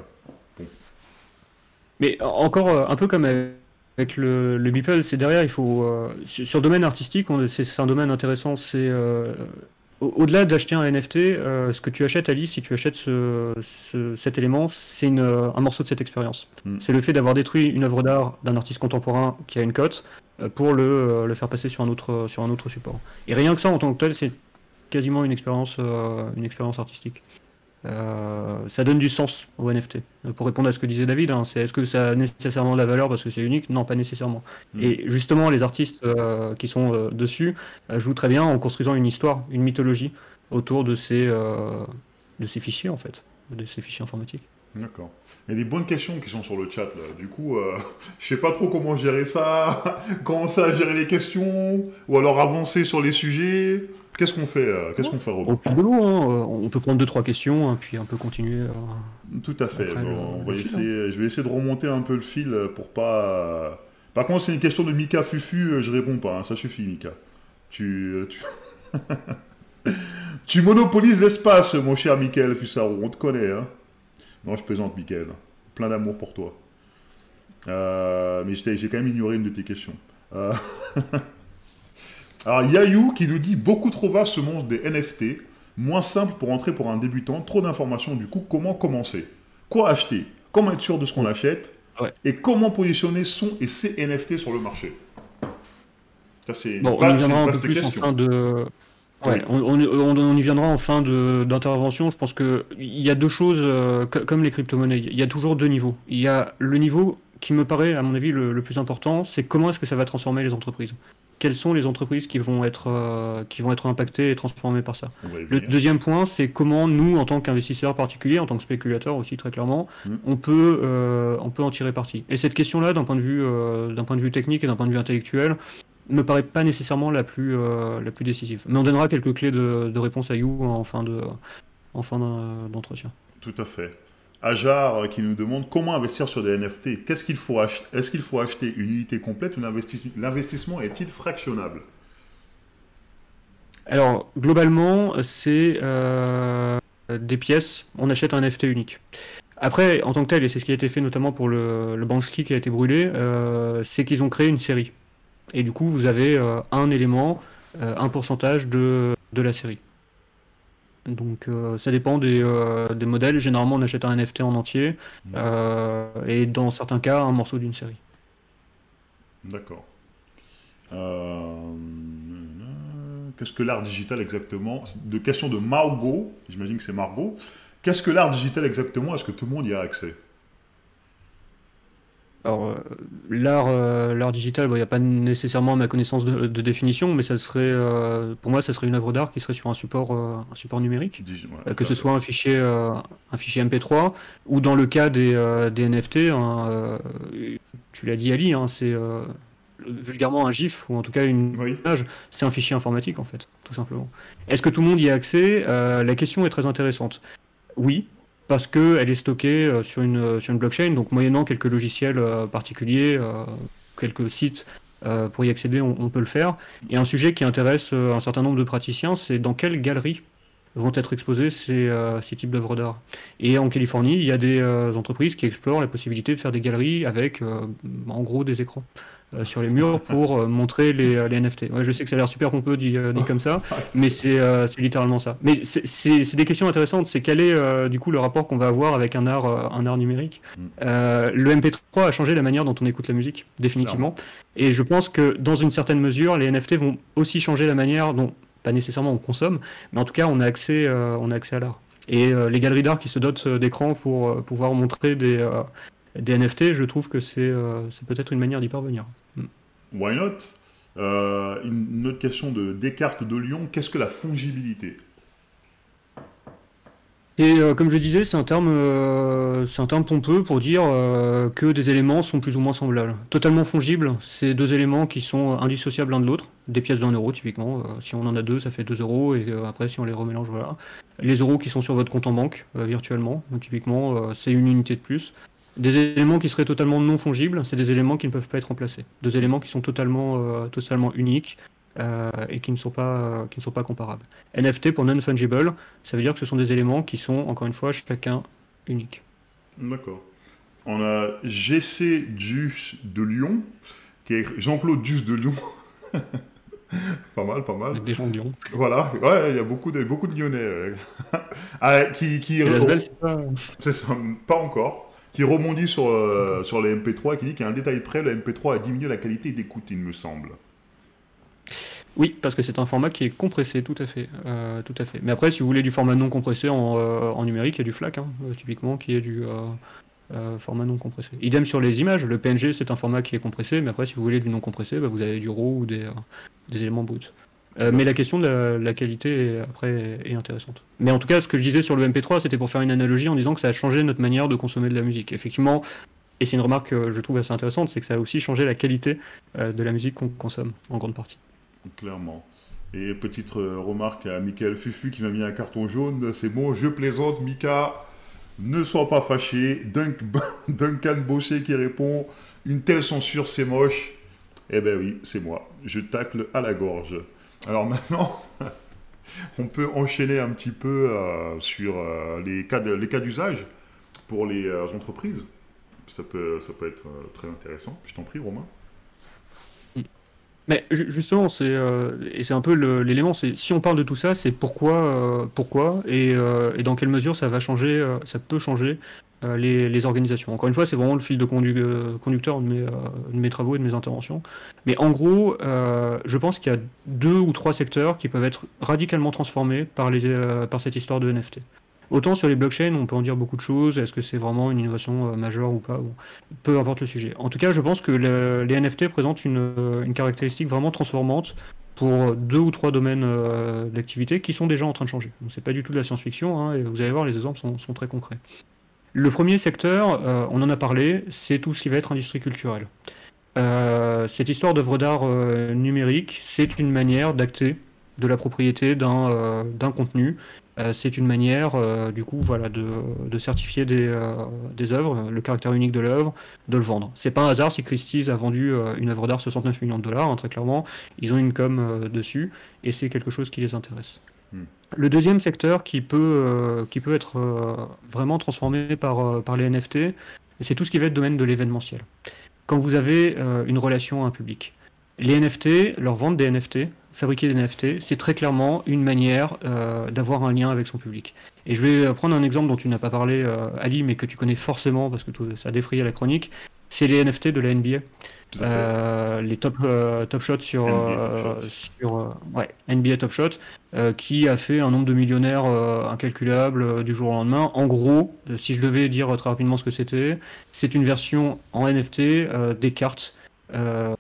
Mais en- encore euh, un peu comme avec le, le Beeple, c'est derrière, il faut. Euh, sur, sur le domaine artistique, on- c'est c'est un domaine intéressant. C'est euh, au- au-delà d'acheter un N F T, euh, ce que tu achètes, Alice, si tu achètes ce, ce- cet élément, c'est une, euh, un morceau de cette expérience. Mm. C'est le fait d'avoir détruit une œuvre d'art d'un artiste contemporain qui a une cote euh, pour le, euh, le faire passer sur un autre, sur un autre support. Et rien que ça, en tant que tel, c'est quasiment une expérience, euh, une expérience artistique. Euh, ça donne du sens au N F T. Euh, Pour répondre à ce que disait David, hein, c'est est-ce que ça a nécessairement de la valeur parce que c'est unique? Non, pas nécessairement. Mm. Et justement, les artistes euh, qui sont euh, dessus euh, jouent très bien en construisant une histoire, une mythologie autour de ces, euh, de ces fichiers en fait, de ces fichiers informatiques. D'accord. Il y a des bonnes questions qui sont sur le chat là. Du coup, euh, je sais pas trop comment gérer ça, commencer à gérer les questions, ou alors avancer sur les sujets. Qu'est-ce qu'on fait euh, Qu'est-ce qu'on fait, Robin? Au plus de l'eau, hein, euh, on peut prendre deux trois questions, hein, puis un peu continuer. euh, Tout à fait. Après, Bon, le- on le va fil, essayer, je vais essayer de remonter un peu le fil pour pas. euh, Par contre, c'est une question de Mika Fufu, euh, je réponds pas. hein, Ça suffit, Mika. Tu, euh, tu... tu monopolises l'espace, mon cher Michael Fusaro. On te connaît, hein. Non, je plaisante, Michael. Plein d'amour pour toi. Euh, mais j'ai j'ai quand même ignoré une de tes questions. Euh, Alors, Yayou qui nous dit beaucoup trop vaste ce monde des N F T, moins simple pour entrer pour un débutant, trop d'informations, du coup, comment commencer? Quoi acheter? Comment être sûr de ce qu'on achète? Ouais. Et comment positionner son et ses N F T sur le marché? Ça, c'est une, Bon, on vaste, y viendra une un peu vaste plus en question. fin de. Ouais, on, on- on- on y viendra en fin de- d'intervention. Je pense que il y a deux choses, euh, co- comme les crypto-monnaies, il y a toujours deux niveaux. Il y a le niveau qui me paraît, à mon avis, le, le plus important, c'est comment est-ce que ça va transformer les entreprises. Quelles sont les entreprises qui vont être, euh, qui vont être impactées et transformées par ça? On va y Le venir. deuxième point, c'est comment nous, en tant qu'investisseurs particuliers, en tant que spéculateurs aussi très clairement, Mm. on peut, euh, on peut en tirer parti. Et cette question-là, d'un point de vue, euh, d'un point de vue technique et d'un point de vue intellectuel, me paraît pas nécessairement la plus, euh, la plus décisive. Mais on donnera quelques clés de, de réponse à You en fin de, en fin d'un- d'entretien. Tout à fait. Ajar euh, qui nous demande comment investir sur des N F T. Qu'est-ce qu'il faut acheter? Est-ce qu'il faut acheter une unité complète ou l'investi- l'investissement est-il fractionnable? Alors, globalement, c'est euh, des pièces, on achète un N F T unique. Après, en tant que tel, et c'est ce qui a été fait notamment pour le, le Banshee qui a été brûlé, euh, c'est qu'ils ont créé une série. Et du coup, vous avez euh, un élément, euh, un pourcentage de, de la série. Donc euh, ça dépend des, euh, des modèles. Généralement, on achète un N F T en entier, Mm. euh, et dans certains cas, un morceau d'une série. D'accord. Euh, Qu'est-ce que l'art digital exactement? De question de Margot, j'imagine que c'est Margot. Qu'est-ce que l'art digital exactement? Est-ce que tout le monde y a accès? Alors, euh, l'art, euh, l'art digital, bon, il n'y a pas nécessairement ma connaissance de, de définition, mais ça serait, euh, pour moi, ça serait une œuvre d'art qui serait sur un support, euh, un support numérique. Digi- ouais, Euh, que tout à ce fait. soit un fichier, euh, un fichier M P trois, ou dans le cas des, euh, des N F T, hein, euh, tu l'as dit Ali, hein, c'est euh, vulgairement un GIF, ou en tout cas une Oui. image, c'est un fichier informatique en fait, tout simplement. Est-ce que tout le monde y a accès? Euh, La question est très intéressante. Oui, parce qu'elle est stockée euh, sur une, euh, sur une blockchain, donc moyennant quelques logiciels euh, particuliers, euh, quelques sites euh, pour y accéder, on, on peut le faire. Et un sujet qui intéresse euh, un certain nombre de praticiens, c'est dans quelle galerie vont être exposés ces, euh, ces types d'œuvres d'art. Et en Californie, il y a des euh, entreprises qui explorent la possibilité de faire des galeries avec, euh, en gros, des écrans euh, sur les murs pour euh, montrer les, euh, les N F T. Ouais, je sais que ça a l'air super pompeux dit, euh, dit comme ça, mais c'est euh, c'est littéralement ça. Mais c'est c'est- c'est des questions intéressantes. C'est quel est euh, du coup le rapport qu'on va avoir avec un art, euh, un art numérique? Mm. Euh, Le M P trois a changé la manière dont on écoute la musique, définitivement. Clairement. Et je pense que dans une certaine mesure, les N F T vont aussi changer la manière dont, pas nécessairement on consomme, mais en tout cas on a accès, euh, on a accès à l'art. Et euh, les galeries d'art qui se dotent euh, d'écrans pour euh, pouvoir montrer des, euh, des N F T, je trouve que c'est euh, c'est peut-être une manière d'y parvenir. Mm. Why not? Euh, une autre question de Descartes de Lyon. Qu'est-ce que la fongibilité? Et euh, comme je disais, c'est un terme, euh, c'est un terme pompeux pour dire euh, que des éléments sont plus ou moins semblables. Totalement fongibles, c'est deux éléments qui sont indissociables l'un de l'autre. Des pièces d'un euro, typiquement. Euh, si on en a deux, ça fait deux euros, et euh, après, si on les remélange, voilà. Les euros qui sont sur votre compte en banque, euh, virtuellement, donc, typiquement, euh, c'est une unité de plus. Des éléments qui seraient totalement non fongibles, c'est des éléments qui ne peuvent pas être remplacés. Deux éléments qui sont totalement, euh, totalement uniques, euh, et qui ne sont pas, euh, qui ne sont pas comparables. N F T pour non-fungible, ça veut dire que ce sont des éléments qui sont, encore une fois, chacun uniques. D'accord. On a G C Duss de Lyon, qui est Jean-Claude Duss de Lyon. Pas mal, pas mal. Avec des gens de Lyon. Voilà, ouais, il y a beaucoup de, beaucoup de Lyonnais. euh. Ah, qui, qui, Et l'Asvel, c'est pas... c'est ça, pas encore. Qui rebondit sur, euh, sur les M P trois et qui dit qu'à un détail près, le M P trois a diminué la qualité d'écoute, il me semble. Oui, parce que c'est un format qui est compressé, tout à fait. Euh, tout à fait. Mais après, si vous voulez du format non compressé en, euh, en numérique, il y a du FLAC, hein, euh, typiquement, qui est du euh, euh, format non compressé. Idem sur les images, le P N G, c'est un format qui est compressé, mais après, si vous voulez du non compressé, bah, vous avez du RAW ou des, euh, des éléments bruts. Euh, mais la question de la, la qualité, est, après, est, est intéressante. Mais en tout cas, ce que je disais sur le M P trois, c'était pour faire une analogie en disant que ça a changé notre manière de consommer de la musique. Effectivement, et c'est une remarque que je trouve assez intéressante, c'est que ça a aussi changé la qualité euh, de la musique qu'on consomme, en grande partie. Clairement. Et petite euh, remarque à Michael Fufu qui m'a mis un carton jaune. C'est bon, je plaisante, Mika. Ne sois pas fâché. Dunk, Duncan Bosché qui répond: une telle censure, c'est moche. Eh ben oui, c'est moi. Je tacle à la gorge. Alors maintenant, on peut enchaîner un petit peu euh, sur euh, les cas de- les cas d'usage pour les euh, entreprises. Ça peut, ça peut être euh, très intéressant. Je t'en prie, Romain. Mais ju- justement, c'est euh, et c'est un peu le- l'élément. C'est si on parle de tout ça, c'est pourquoi, euh, pourquoi et, euh, et dans quelle mesure ça va changer, euh, ça peut changer euh, les, les organisations. Encore une fois, c'est vraiment le fil de condu- euh, conducteur de mes, euh, de mes travaux et de mes interventions. Mais en gros, euh, je pense qu'il y a deux ou trois secteurs qui peuvent être radicalement transformés par les, euh, par cette histoire de N F T. Autant sur les blockchains, on peut en dire beaucoup de choses. Est-ce que c'est vraiment une innovation euh, majeure ou pas? Bon, peu importe le sujet. En tout cas, je pense que le- les N F T présentent une, euh, une caractéristique vraiment transformante pour deux ou trois domaines euh, d'activité qui sont déjà en train de changer. Donc c'est pas du tout de la science-fiction, hein, et vous allez voir, les exemples sont, sont très concrets. Le premier secteur, euh, on en a parlé, c'est tout ce qui va être industrie culturelle. Euh, cette histoire d'œuvre d'art euh, numérique, c'est une manière d'acter de la propriété d'un euh, d'un contenu. Euh, c'est une manière, euh, du coup, voilà, de, de certifier des, euh, des œuvres, le caractère unique de l'œuvre, de le vendre. C'est pas un hasard si Christie's a vendu euh, une œuvre d'art soixante-neuf millions de dollars, hein, très clairement. Ils ont une com euh, dessus, et c'est quelque chose qui les intéresse. Le deuxième secteur qui peut, euh, qui peut être euh, vraiment transformé par, euh, par les N F T, c'est tout ce qui va être domaine de l'événementiel. Quand vous avez euh, une relation à un public. Les N F T, leur vente des N F T, fabriquer des N F T, c'est très clairement une manière euh, d'avoir un lien avec son public. Et je vais prendre un exemple dont tu n'as pas parlé, euh, Ali, mais que tu connais forcément parce que tout, ça a défrayé la chronique, c'est les N F T de la N B A. Euh, les top, euh, top shots sur, euh, sur euh, ouais, N B A Top Shot, euh, qui a fait un nombre de millionnaires euh, incalculable euh, du jour au lendemain. En gros, euh, si je devais dire très rapidement ce que c'était, c'est une version en N F T euh, des cartes euh,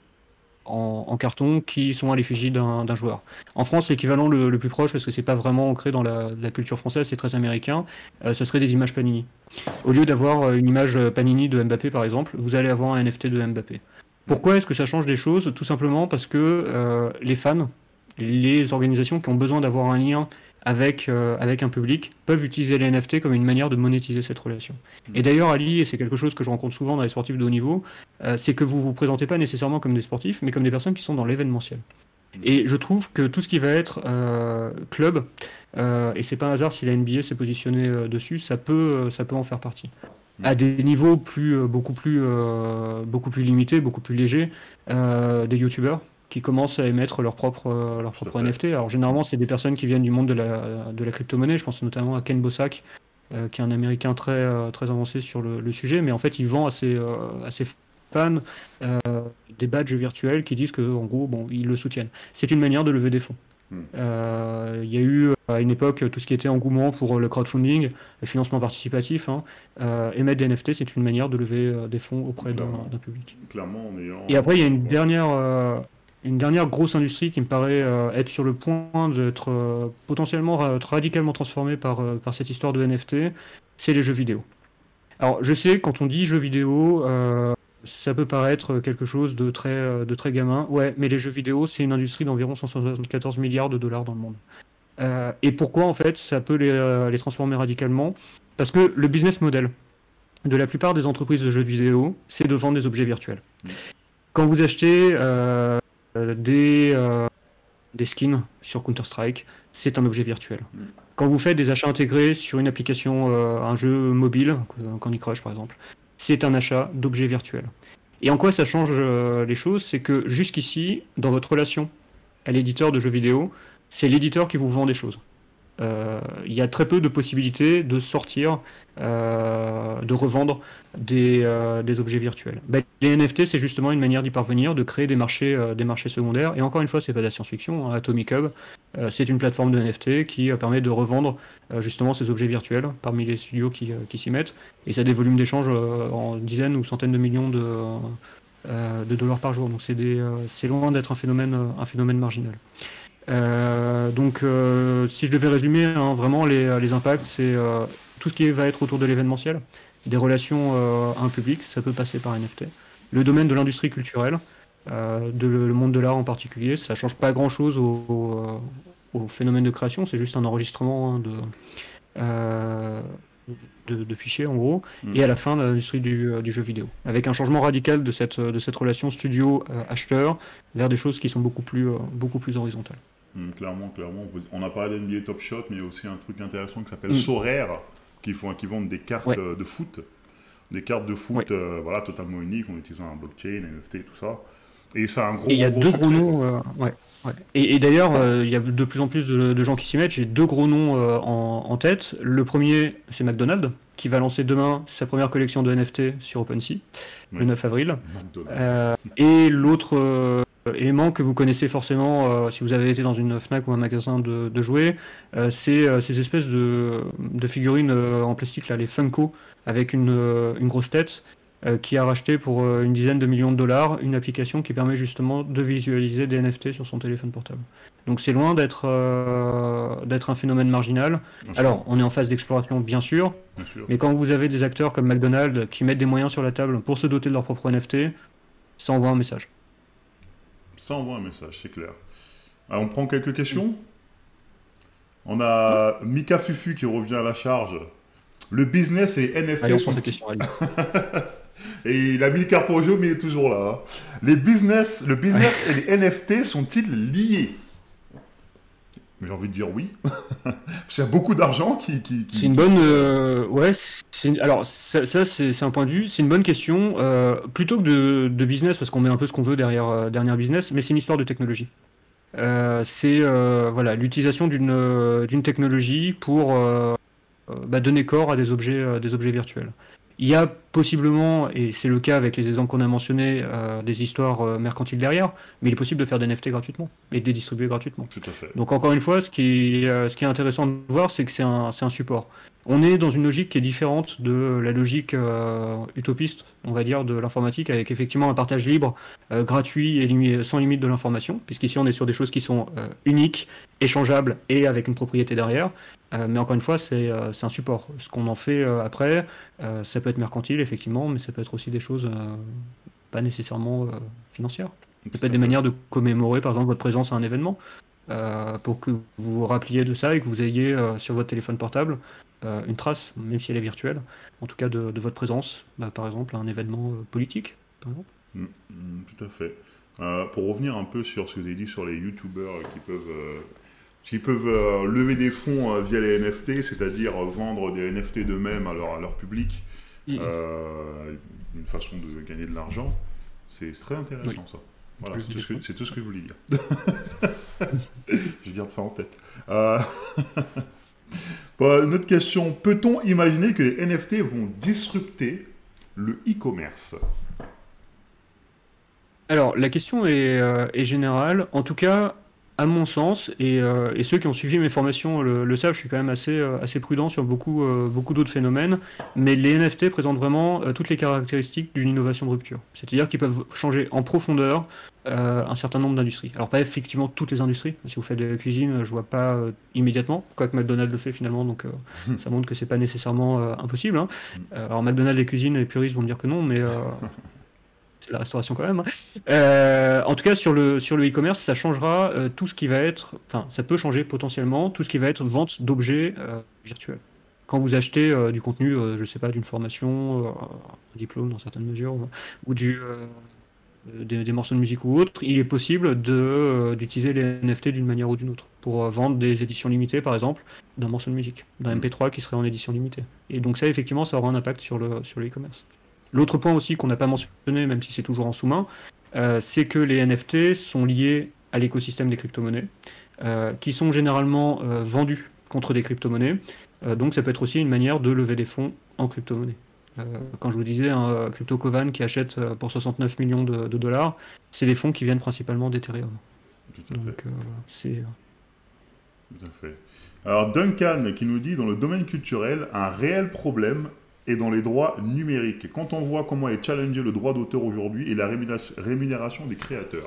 en, en carton qui sont à l'effigie d'un, d'un joueur. En France, l'équivalent le, le plus proche, parce que c'est pas vraiment ancré dans la, la culture française, c'est très américain, euh, ce serait des images Panini. Au lieu d'avoir une image Panini de Mbappé par exemple, vous allez avoir un N F T de Mbappé. Pourquoi est-ce que ça change des choses? Tout simplement parce que euh, les fans, les organisations qui ont besoin d'avoir un lien avec, euh, avec un public, peuvent utiliser les N F T comme une manière de monétiser cette relation. Et d'ailleurs, Ali, et c'est quelque chose que je rencontre souvent dans les sportifs de haut niveau, euh, c'est que vous vous présentez pas nécessairement comme des sportifs, mais comme des personnes qui sont dans l'événementiel. Et je trouve que tout ce qui va être euh, club, euh, et c'est pas un hasard si la N B A s'est positionnée euh, dessus, ça peut, ça peut en faire partie. À des niveaux plus, euh, beaucoup, plus, euh, beaucoup plus limités, beaucoup plus légers, euh, des youtubeurs qui commencent à émettre leur propre, euh, leur propre N F T. Alors généralement, c'est des personnes qui viennent du monde de la, de la crypto-monnaie. Je pense notamment à Ken Bossack, euh, qui est un Américain très, euh, très avancé sur le, le sujet. Mais en fait, il vend à ses, euh, à ses fans euh, des badges virtuels qui disent qu'en gros, bon, ils le soutiennent. C'est une manière de lever des fonds. Il euh, y a eu à une époque tout ce qui était engouement pour le crowdfunding, le financement participatif. Hein. Euh, émettre des N F T, c'est une manière de lever euh, des fonds auprès d'un, d'un public. Clairement, en ayant... Et après, il y a une dernière, euh, une dernière grosse industrie qui me paraît euh, être sur le point d'être euh, potentiellement ra- radicalement transformée par, euh, par cette histoire de N F T, c'est les jeux vidéo. Alors, je sais, quand on dit jeux vidéo, euh, ça peut paraître quelque chose de très, de très gamin. Ouais, mais les jeux vidéo, c'est une industrie d'environ cent soixante-quatorze milliards de dollars dans le monde. Euh, et pourquoi, en fait, ça peut les, euh, les transformer radicalement? Parce que le business model de la plupart des entreprises de jeux vidéo, c'est de vendre des objets virtuels. Quand vous achetez euh, des, euh, des skins sur Counter-Strike, c'est un objet virtuel. Quand vous faites des achats intégrés sur une application, euh, un jeu mobile, Candy Crush par exemple, c'est un achat d'objets virtuels. Et en quoi ça change euh, les choses? C'est que jusqu'ici, dans votre relation à l'éditeur de jeux vidéo, c'est l'éditeur qui vous vend des choses. Il euh, y a très peu de possibilités de sortir, euh, de revendre des, euh, des objets virtuels. Ben, les N F T, c'est justement une manière d'y parvenir, de créer des marchés, euh, des marchés secondaires. Et encore une fois, c'est pas de la science-fiction. Hein. Atomic Hub, euh, c'est une plateforme de N F T qui euh, permet de revendre euh, justement ces objets virtuels parmi les studios qui, euh, qui s'y mettent. Et ça a des volumes d'échange euh, en dizaines ou centaines de millions de, euh, de dollars par jour. Donc c'est, des, euh, c'est loin d'être un phénomène, un phénomène marginal. Euh, donc euh, si je devais résumer hein, vraiment les, les impacts, c'est euh, tout ce qui va être autour de l'événementiel, des relations euh, à un public, ça peut passer par N F T. Le domaine de l'industrie culturelle, euh, de, le monde de l'art en particulier, ça change pas grand chose au, au, au phénomène de création, c'est juste un enregistrement hein, de, euh, de, de fichiers en gros, mmh. Et à la fin de l'industrie du, du jeu vidéo, avec un changement radical de cette, de cette relation studio-acheteur vers des choses qui sont beaucoup plus, euh, beaucoup plus horizontales. Mmh, clairement, clairement. On a parlé d'N B A Top Shot, mais il y a aussi un truc intéressant qui s'appelle mmh. Sorare, qui, font, qui vendent des cartes ouais. de foot. Des cartes de foot ouais. euh, voilà, totalement uniques, en utilisant un blockchain, N F T et tout ça. Et ça a un gros Il y a gros deux succès, gros noms. Euh, ouais, ouais. Et, et d'ailleurs, il euh, y a de plus en plus de, de gens qui s'y mettent. J'ai deux gros noms euh, en, en tête. Le premier, c'est McDonald's, qui va lancer demain sa première collection de N F T sur OpenSea, oui. le neuf avril. Euh, et l'autre euh, élément que vous connaissez forcément, euh, si vous avez été dans une Fnac ou un magasin de, de jouets, euh, c'est euh, ces espèces de, de figurines euh, en plastique, là, les Funko, avec une, euh, une grosse tête, euh, qui a racheté pour euh, une dizaine de millions de dollars une application qui permet justement de visualiser des N F T sur son téléphone portable. Donc c'est loin d'être, euh, d'être un phénomène marginal. Bien Alors, sûr. On est en phase d'exploration, bien sûr, bien sûr, mais quand vous avez des acteurs comme McDonald's qui mettent des moyens sur la table pour se doter de leur propre N F T, ça envoie un message. Ça envoie un message, c'est clair. Alors, on prend quelques questions. On a mmh. Mika Fufu qui revient à la charge. Le business et N F T Allez, on sont... prend cette question, et il a mis le carton jaune, mais il est toujours là. Hein. Les business, le business et les N F T sont-ils liés? j'ai envie de dire oui. Parce qu'il y a beaucoup d'argent qui, qui, qui- C'est une qui- bonne. Euh, ouais, c'est une- alors ça, ça, c'est c'est un point de vue, c'est une bonne question. Euh, plutôt que de, de business, parce qu'on met un peu ce qu'on veut derrière, euh, derrière business, mais c'est une histoire de technologie. Euh, c'est euh, voilà, l'utilisation d'une euh, d'une technologie pour euh, euh, bah, donner corps à des objets, euh, des objets virtuels. Il y a possiblement, et c'est le cas avec les exemples qu'on a mentionnés, euh, des histoires euh, mercantiles derrière, mais il est possible de faire des N F T gratuitement et de les distribuer gratuitement. Tout à fait. Donc encore une fois, ce qui est, euh, ce qui est intéressant de voir, c'est que c'est un, c'est un support. On est dans une logique qui est différente de la logique euh, utopiste, on va dire, de l'informatique, avec effectivement un partage libre, euh, gratuit et limi- sans limite de l'information, puisqu'ici on est sur des choses qui sont euh, uniques, échangeables et avec une propriété derrière. Euh, mais encore une fois, c'est euh, c'est un support. Ce qu'on en fait euh, après, euh, ça peut être mercantile, effectivement, mais ça peut être aussi des choses euh, pas nécessairement euh, financières. Ça peut Tout être à des fait. manières de commémorer, par exemple, votre présence à un événement, euh, pour que vous vous rappeliez de ça et que vous ayez euh, sur votre téléphone portable euh, une trace, même si elle est virtuelle, en tout cas de, de votre présence, bah, par exemple, à un événement euh, politique, par exemple. Mm, mm, tout à fait. Euh, pour revenir un peu sur ce que vous avez dit sur les youtubeurs qui peuvent, euh, qui peuvent euh, lever des fonds euh, via les N F T, c'est-à-dire euh, vendre des N F T d'eux-mêmes à leur, à leur public, Mm. euh, une façon de gagner de l'argent, c'est très intéressant Oui. ça. Voilà, Oui, c'est tout, ce oui. que- c'est tout ce que je voulais dire. Je garde ça en tête. Euh, bon, une autre question. Peut-on imaginer que les N F T vont disrupter le e-commerce? Alors, la question est, euh, est générale. En tout cas, à mon sens, et, euh, et ceux qui ont suivi mes formations le, le savent, je suis quand même assez, euh, assez prudent sur beaucoup, euh, beaucoup d'autres phénomènes. Mais les N F T présentent vraiment euh, toutes les caractéristiques d'une innovation de rupture. C'est-à-dire qu'ils peuvent changer en profondeur euh, un certain nombre d'industries. Alors, pas effectivement toutes les industries. Si vous faites de la cuisine, je vois pas euh, immédiatement. Quoique McDonald's le fait finalement, donc euh, ça montre que c'est pas nécessairement euh, impossible, hein. Euh, alors, McDonald's et cuisine, les puristes vont me dire que non, mais. euh, c'est la restauration quand même, hein. Euh, en tout cas, sur le, sur le e-commerce, ça changera euh, tout ce qui va être, enfin, ça peut changer potentiellement tout ce qui va être vente d'objets euh, virtuels. Quand vous achetez euh, du contenu, euh, je sais pas, d'une formation, euh, un diplôme dans certaines mesures, euh, ou du, euh, des, des morceaux de musique ou autre, il est possible de, euh, d'utiliser les N F T d'une manière ou d'une autre pour euh, vendre des éditions limitées, par exemple, d'un morceau de musique, d'un M P trois qui serait en édition limitée. Et donc ça, effectivement, ça aura un impact sur le, sur le e-commerce. L'autre point aussi qu'on n'a pas mentionné, même si c'est toujours en sous-main, euh, c'est que les N F T sont liés à l'écosystème des crypto-monnaies, euh, qui sont généralement euh, vendus contre des crypto-monnaies. Euh, donc ça peut être aussi une manière de lever des fonds en crypto-monnaie. Euh, quand je vous disais, un crypto Kovan qui achète euh, pour soixante-neuf millions de, de dollars, c'est des fonds qui viennent principalement d'Ethereum. Tout à fait. Donc euh, c'est... Tout à fait. Alors Duncan qui nous dit, dans le domaine culturel, un réel problème est dans les droits numériques. Quand on voit comment est challengé le droit d'auteur aujourd'hui et la rémunération- rémunération des créateurs.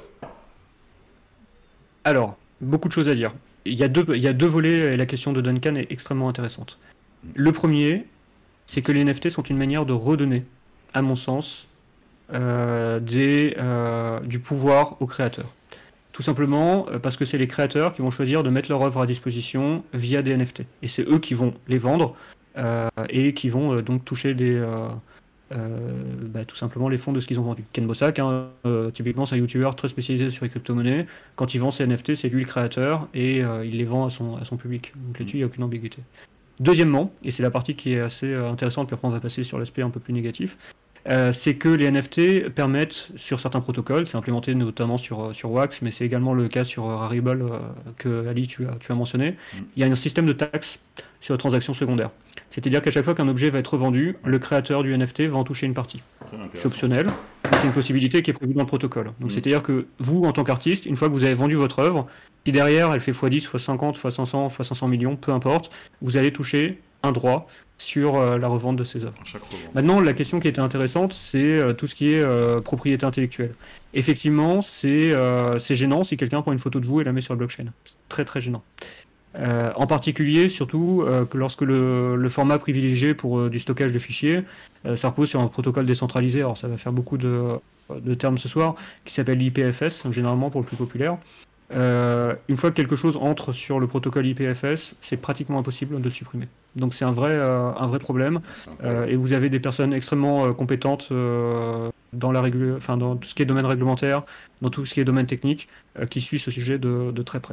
Alors, beaucoup de choses à dire. Il y a deux, il y a deux volets et la question de Duncan est extrêmement intéressante. Le premier, c'est que les N F T sont une manière de redonner, à mon sens, euh, des, euh, du pouvoir aux créateurs. Tout simplement euh, parce que c'est les créateurs qui vont choisir de mettre leur œuvre à disposition via des N F T. Et c'est eux qui vont les vendre euh, et qui vont euh, donc toucher des, euh, euh, bah, tout simplement les fonds de ce qu'ils ont vendu. Ken Bossack, hein, euh, typiquement, c'est un youtubeur très spécialisé sur les crypto-monnaies. Quand il vend ses N F T, c'est lui le créateur et euh, il les vend à son, à son public. Donc là-dessus, il n'y a aucune ambiguïté. Deuxièmement, et c'est la partie qui est assez euh, intéressante, puis après on va passer sur l'aspect un peu plus négatif, euh, c'est que les N F T permettent, sur certains protocoles, c'est implémenté notamment sur, euh, sur Wax, mais c'est également le cas sur euh, Rarible euh, que Ali tu as, tu as mentionné, Mm. il y a un système de taxe sur les transactions secondaires. C'est-à-dire qu'à chaque fois qu'un objet va être revendu, le créateur du N F T va en toucher une partie. Très C'est intéressant. optionnel, mais c'est une possibilité qui est prévue dans le protocole. Donc Mm. c'est-à-dire que vous, en tant qu'artiste, une fois que vous avez vendu votre œuvre, si derrière elle fait fois dix, fois cinquante, fois cinq cents, fois cinq cents millions, peu importe, vous allez toucher un droit sur euh, la revente de ces œuvres. À chaque revente. Maintenant, la question qui était intéressante, c'est euh, tout ce qui est euh, propriété intellectuelle. Effectivement, c'est euh, c'est gênant si quelqu'un prend une photo de vous et la met sur la blockchain. C'est très très gênant. Euh, en particulier, surtout, euh, que lorsque le, le format privilégié pour euh, du stockage de fichiers, euh, ça repose sur un protocole décentralisé, alors ça va faire beaucoup de, de termes ce soir, qui s'appelle I P F S, généralement pour le plus populaire. Euh, une fois que quelque chose entre sur le protocole I P F S, c'est pratiquement impossible de le supprimer. Donc c'est un vrai, euh, un vrai problème. C'est Euh, incroyable. et vous avez des personnes extrêmement euh, compétentes euh, dans, la régul... enfin, dans tout ce qui est domaine réglementaire, dans tout ce qui est domaine technique, euh, qui suivent ce sujet de, de très près.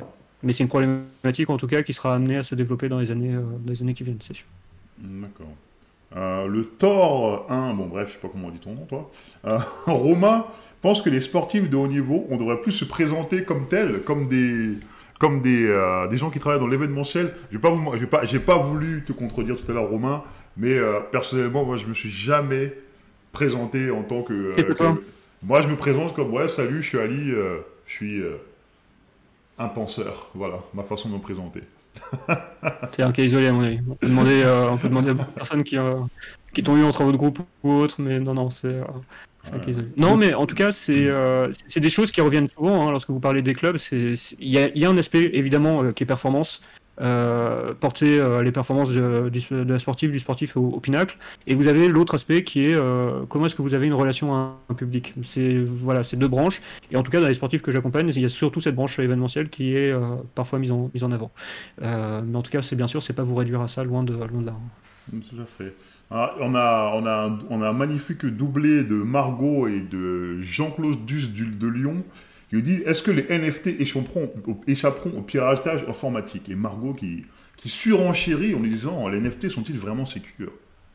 Mais c'est une problématique en tout cas qui sera amenée à se développer dans les années, euh, dans les années qui viennent, c'est sûr. D'accord. Euh, le Thor un, bon bref, je sais pas comment on dit ton nom toi, euh, Romain pense que les sportifs de haut niveau, on devrait plus se présenter comme tels, comme des, comme des, euh, des gens qui travaillent dans l'événementiel. Je vais pas vous, j'ai pas, j'ai pas voulu te contredire tout à l'heure Romain, mais euh, personnellement moi je me suis jamais présenté en tant que, C'est euh, pour toi. que- moi je me présente comme ouais salut, je suis Ali, euh, je suis euh, un penseur, voilà ma façon de me présenter. C'est un cas isolé à mon avis. On peut demander, euh, on peut demander à beaucoup de personnes qui, euh, qui t'ont eu en travaux de groupe ou autre, mais non, non, c'est euh, c'est un cas Ouais. isolé. Non, mais en tout cas, c'est euh, c'est c'est des choses qui reviennent souvent hein, lorsque vous parlez des clubs. c'est- c'est- Il y a, il y a un aspect évidemment euh, qui est performance, euh, porter euh, les performances de, du- de la sportive, du sportif au, au pinacle. Et vous avez l'autre aspect qui est euh, comment est-ce que vous avez une relation à un public. C'est voilà, c'est deux branches. Et en tout cas, dans les sportifs que j'accompagne, il y a surtout cette branche événementielle qui est euh, parfois mise en, mise en avant. Euh, mais en tout cas, c'est bien sûr, c'est pas vous réduire à ça, loin de, loin de là. Tout à fait. Ah, on a, on, a, un- on a un magnifique doublé de Margot et de Jean-Claude Duss du- de Lyon qui nous disent est-ce que les N F T échapperont, au- échapperont au piratage informatique? Et Margot qui, qui surenchérit en lui disant les N F T sont-ils vraiment sécures?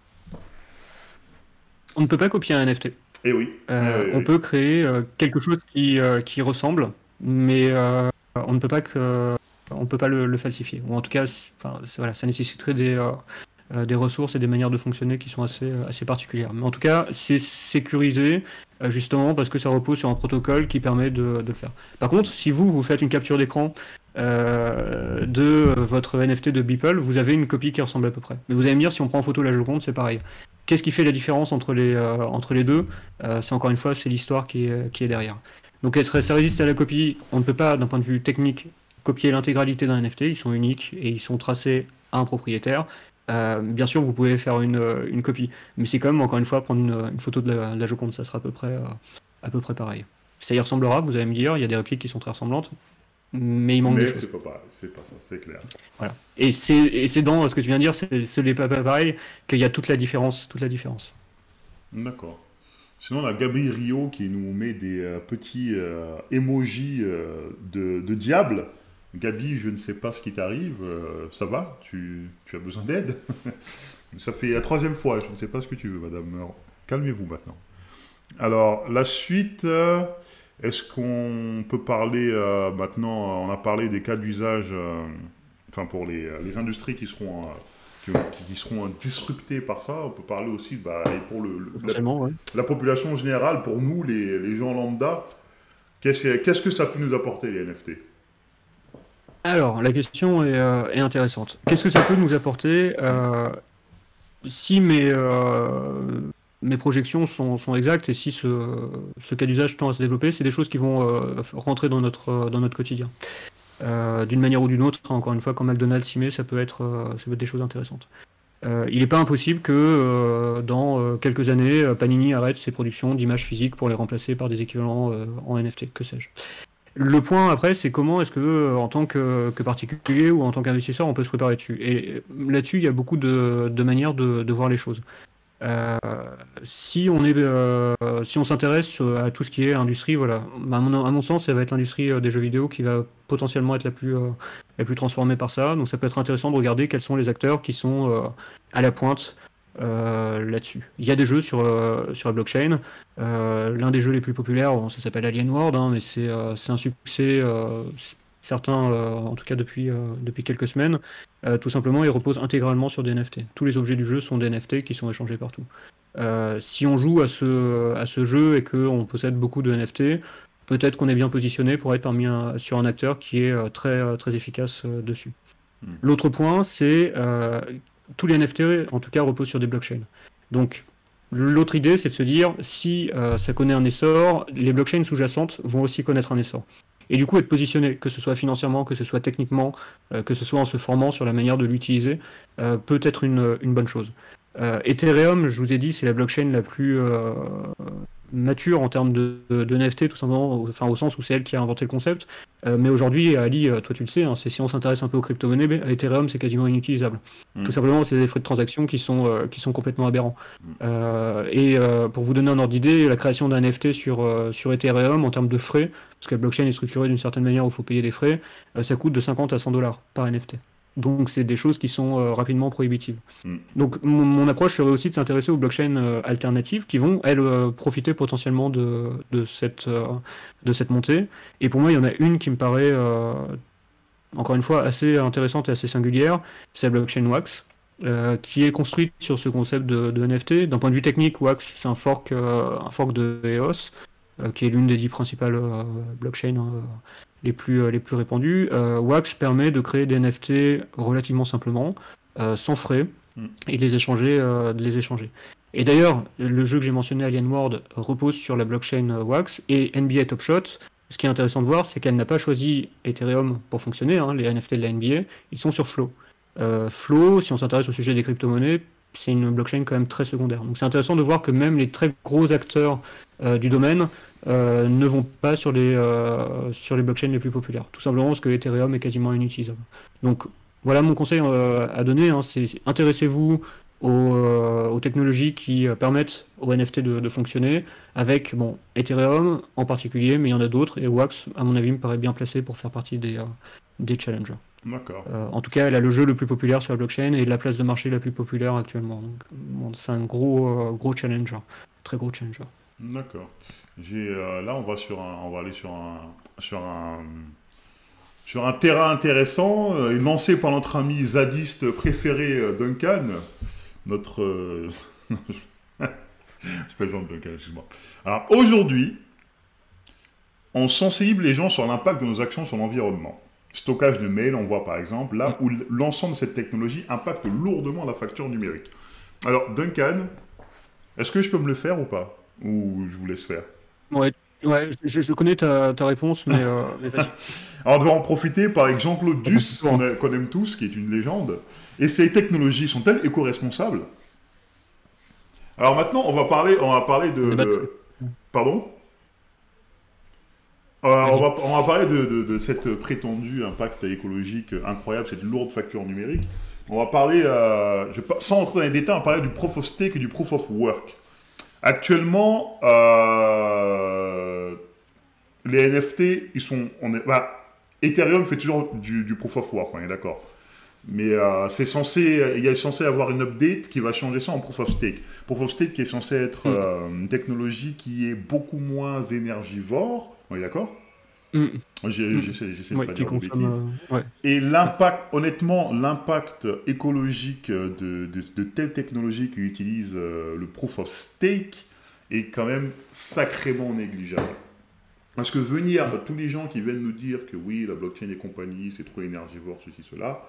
On ne peut pas copier un N F T. Eh oui. Euh, Eh on oui. peut créer euh, quelque chose qui, euh, qui ressemble, mais euh, on ne peut pas que, on peut pas le, le falsifier. Ou en tout cas, c'est- enfin, c'est- voilà, ça nécessiterait des, euh, euh, des ressources et des manières de fonctionner qui sont assez, euh, assez particulières. Mais en tout cas, c'est sécurisé euh, justement parce que ça repose sur un protocole qui permet de, de le faire. Par contre, si vous, vous faites une capture d'écran euh, de votre N F T de Beeple, vous avez une copie qui ressemble à peu près. Mais vous allez me dire, si on prend en photo la Joconde, c'est pareil. Qu'est-ce qui fait la différence entre les, euh, entre les deux? Euh, C'est encore une fois, c'est l'histoire qui est, qui est derrière. Donc elle serait- ça résiste à la copie. On ne peut pas, d'un point de vue technique, copier l'intégralité d'un N F T. Ils sont uniques et ils sont tracés à un propriétaire. Euh, bien sûr, vous pouvez faire une, euh, une copie, mais c'est quand même, encore une fois, prendre une, une photo de la, de la Joconde. Ça sera à peu près, euh, à peu près pareil. Ça y ressemblera, vous allez me dire. Il y a des répliques qui sont très ressemblantes, mais il manque des Mais choses. c'est pas pareil, c'est pas ça, c'est clair. Voilà. Et c'est et c'est dans ce que tu viens de dire, c'est ce n'est pas pareil, qu'il y a toute la différence, toute la différence. D'accord. Sinon, on a Gabriel Rio qui nous met des euh, petits euh, emojis euh, de, de diable. Gabi, je ne sais pas ce qui t'arrive. euh, ça va? tu, tu as besoin d'aide? Ça fait la troisième fois. Je ne sais pas ce que tu veux, madame. Alors, calmez-vous maintenant. Alors, la suite. euh, est-ce qu'on peut parler euh, maintenant? On a parlé des cas d'usage, euh, enfin pour les, les industries qui seront, euh, qui, qui seront euh, disruptées par ça. On peut parler aussi bah, et pour le, le- la, Potentiellement, ouais. la population générale, pour nous, les, les gens lambda. Qu'est-ce que, qu'est-ce que ça peut nous apporter, les N F T? Alors, la question est, euh, est intéressante. Qu'est-ce que ça peut nous apporter euh, si mes, euh, mes projections sont, sont exactes et si ce, ce cas d'usage tend à se développer, c'est des choses qui vont euh, rentrer dans notre, dans notre quotidien. Euh, d'une manière ou d'une autre, encore une fois, quand McDonald's s'y met, ça peut être, euh, ça peut être des choses intéressantes. Euh, il n'est pas impossible que euh, dans euh, quelques années, euh, Panini arrête ses productions d'images physiques pour les remplacer par des équivalents euh, en N F T, que sais-je. Le point après, c'est comment est-ce que, euh, en tant que, que particulier ou en tant qu'investisseur, on peut se préparer dessus. Et euh, là-dessus, il y a beaucoup de, de manières de, de voir les choses. Euh, si on est, euh, si on s'intéresse à tout ce qui est industrie, voilà, bah, à mon, à mon sens, ça va être l'industrie euh, des jeux vidéo qui va potentiellement être la plus, euh, la plus transformée par ça. Donc ça peut être intéressant de regarder quels sont les acteurs qui sont euh, à la pointe euh, là-dessus. Il y a des jeux sur, euh, sur la blockchain. Euh, l'un des jeux les plus populaires, bon, ça s'appelle Alien World, hein, mais c'est euh, c'est un succès euh, certain, euh, en tout cas depuis, euh, depuis quelques semaines. Euh, tout simplement, il repose intégralement sur des N F T. Tous les objets du jeu sont des N F T qui sont échangés partout. Euh, si on joue à ce, à ce jeu et qu'on possède beaucoup de N F T, peut-être qu'on est bien positionné pour être parmi un, sur un acteur qui est euh, très, euh, très efficace euh, dessus. Hmm. L'autre point, c'est euh, tous les N F T, en tout cas, reposent sur des blockchains. Donc, l'autre idée, c'est de se dire, si euh, ça connaît un essor, les blockchains sous-jacentes vont aussi connaître un essor. Et du coup, être positionné, que ce soit financièrement, que ce soit techniquement, euh, que ce soit en se formant sur la manière de l'utiliser, euh, peut être une, une bonne chose. Euh, Ethereum, je vous ai dit, c'est la blockchain la plus euh, mature en termes de, de, de N F T, tout simplement, enfin, au sens où c'est elle qui a inventé le concept. Euh, mais aujourd'hui, Ali, euh, toi tu le sais, hein, c'est- si on s'intéresse un peu aux crypto-monnaies, ben, Ethereum c'est quasiment inutilisable. Mm. Tout simplement, c'est des frais de transaction qui sont, euh, qui sont complètement aberrants. Mm. Euh, et euh, pour vous donner un ordre d'idée, la création d'un N F T sur, euh, sur Ethereum en termes de frais, parce que la blockchain est structurée d'une certaine manière où il faut payer des frais, euh, ça coûte de cinquante à cent dollars par N F T. Donc c'est des choses qui sont euh, rapidement prohibitives. Mm. Donc mon, mon approche serait aussi de s'intéresser aux blockchains euh, alternatives qui vont, elles, euh, profiter potentiellement de, de, cette, euh, de cette montée. Et pour moi, il y en a une qui me paraît, euh, encore une fois, assez intéressante et assez singulière, c'est la blockchain Wax, euh, qui est construite sur ce concept de, de N F T. D'un point de vue technique, Wax, c'est un fork, euh, un fork de E O S, euh, qui est l'une des dix principales euh, blockchains hein, les, plus, euh, les plus répandues. Euh, Wax permet de créer des N F T relativement simplement, euh, sans frais, Mm. et de les échanger, euh, de les échanger. Et d'ailleurs, le jeu que j'ai mentionné, Alien World, repose sur la blockchain euh, Wax, et N B A Top Shot, ce qui est intéressant de voir, c'est qu'elle n'a pas choisi Ethereum pour fonctionner, hein, les N F T de la N B A, ils sont sur Flow. Euh, Flow, si on s'intéresse au sujet des crypto-monnaies, c'est une blockchain quand même très secondaire. Donc c'est intéressant de voir que même les très gros acteurs euh, du domaine euh, ne vont pas sur les, euh, sur les blockchains les plus populaires. Tout simplement parce que Ethereum est quasiment inutilisable. Donc voilà mon conseil euh, à donner, hein, c'est c'est intéressez-vous aux, euh, aux technologies qui euh, permettent aux N F T de, de fonctionner, avec bon, Ethereum en particulier, mais il y en a d'autres, et Wax, à mon avis, me paraît bien placé pour faire partie des, euh, des challengers. D'accord. Euh, en tout cas, elle a le jeu le plus populaire sur la blockchain et la place de marché la plus populaire actuellement. Donc, bon, c'est un gros, euh, gros challenger, très gros challenger. D'accord. J'ai, euh, là, on va, sur un, on va aller sur un, sur un, sur un terrain intéressant, euh, lancé par notre ami zadiste préféré euh, Duncan. Notre. Euh... Je plaisante, Duncan, excuse-moi. Alors, aujourd'hui, on sensibilise les gens sur l'impact de nos actions sur l'environnement. Stockage de mails, on voit par exemple, là où l'ensemble de cette technologie impacte lourdement la facture numérique. Alors, Duncan, est-ce que je peux me le faire ou pas? Ou je vous laisse faire? Ouais, ouais je, je connais ta, ta réponse, mais, euh, mais vas-y. Alors, on va en profiter par avec Jean-Claude Duss, qu'on a- qu'on aime tous, qui est une légende. Et ces technologies sont-elles éco-responsables? Alors maintenant, on va parler, on va parler de... de- Pardon? Euh, on, va, on va parler de, de, de cette prétendue impact écologique incroyable, cette lourde facture numérique. On va parler, euh, je, sans entrer dans les détails, on va parler du proof of stake et du proof of work. Actuellement, euh, les N F T, ils sont, on est, bah, Ethereum fait toujours du, du proof of work, on est d'accord. Mais euh, c'est censé, il y a censé avoir une update qui va changer ça en proof of stake. Proof of stake qui est censé être Mm. euh, une technologie qui est beaucoup moins énergivore. On est d'accord? Mm. J'essaie Mm. j'essaie- j'essaie Ouais, de pas qui dire de bêtises. consomme, euh, ouais. Et l'impact, honnêtement, l'impact écologique de, de, de telles technologies qui utilisent euh, le proof of stake est quand même sacrément négligeable. Parce que venir, Mm. tous les gens qui viennent nous dire que oui, la blockchain et compagnie, c'est trop énergivore, ceci, cela,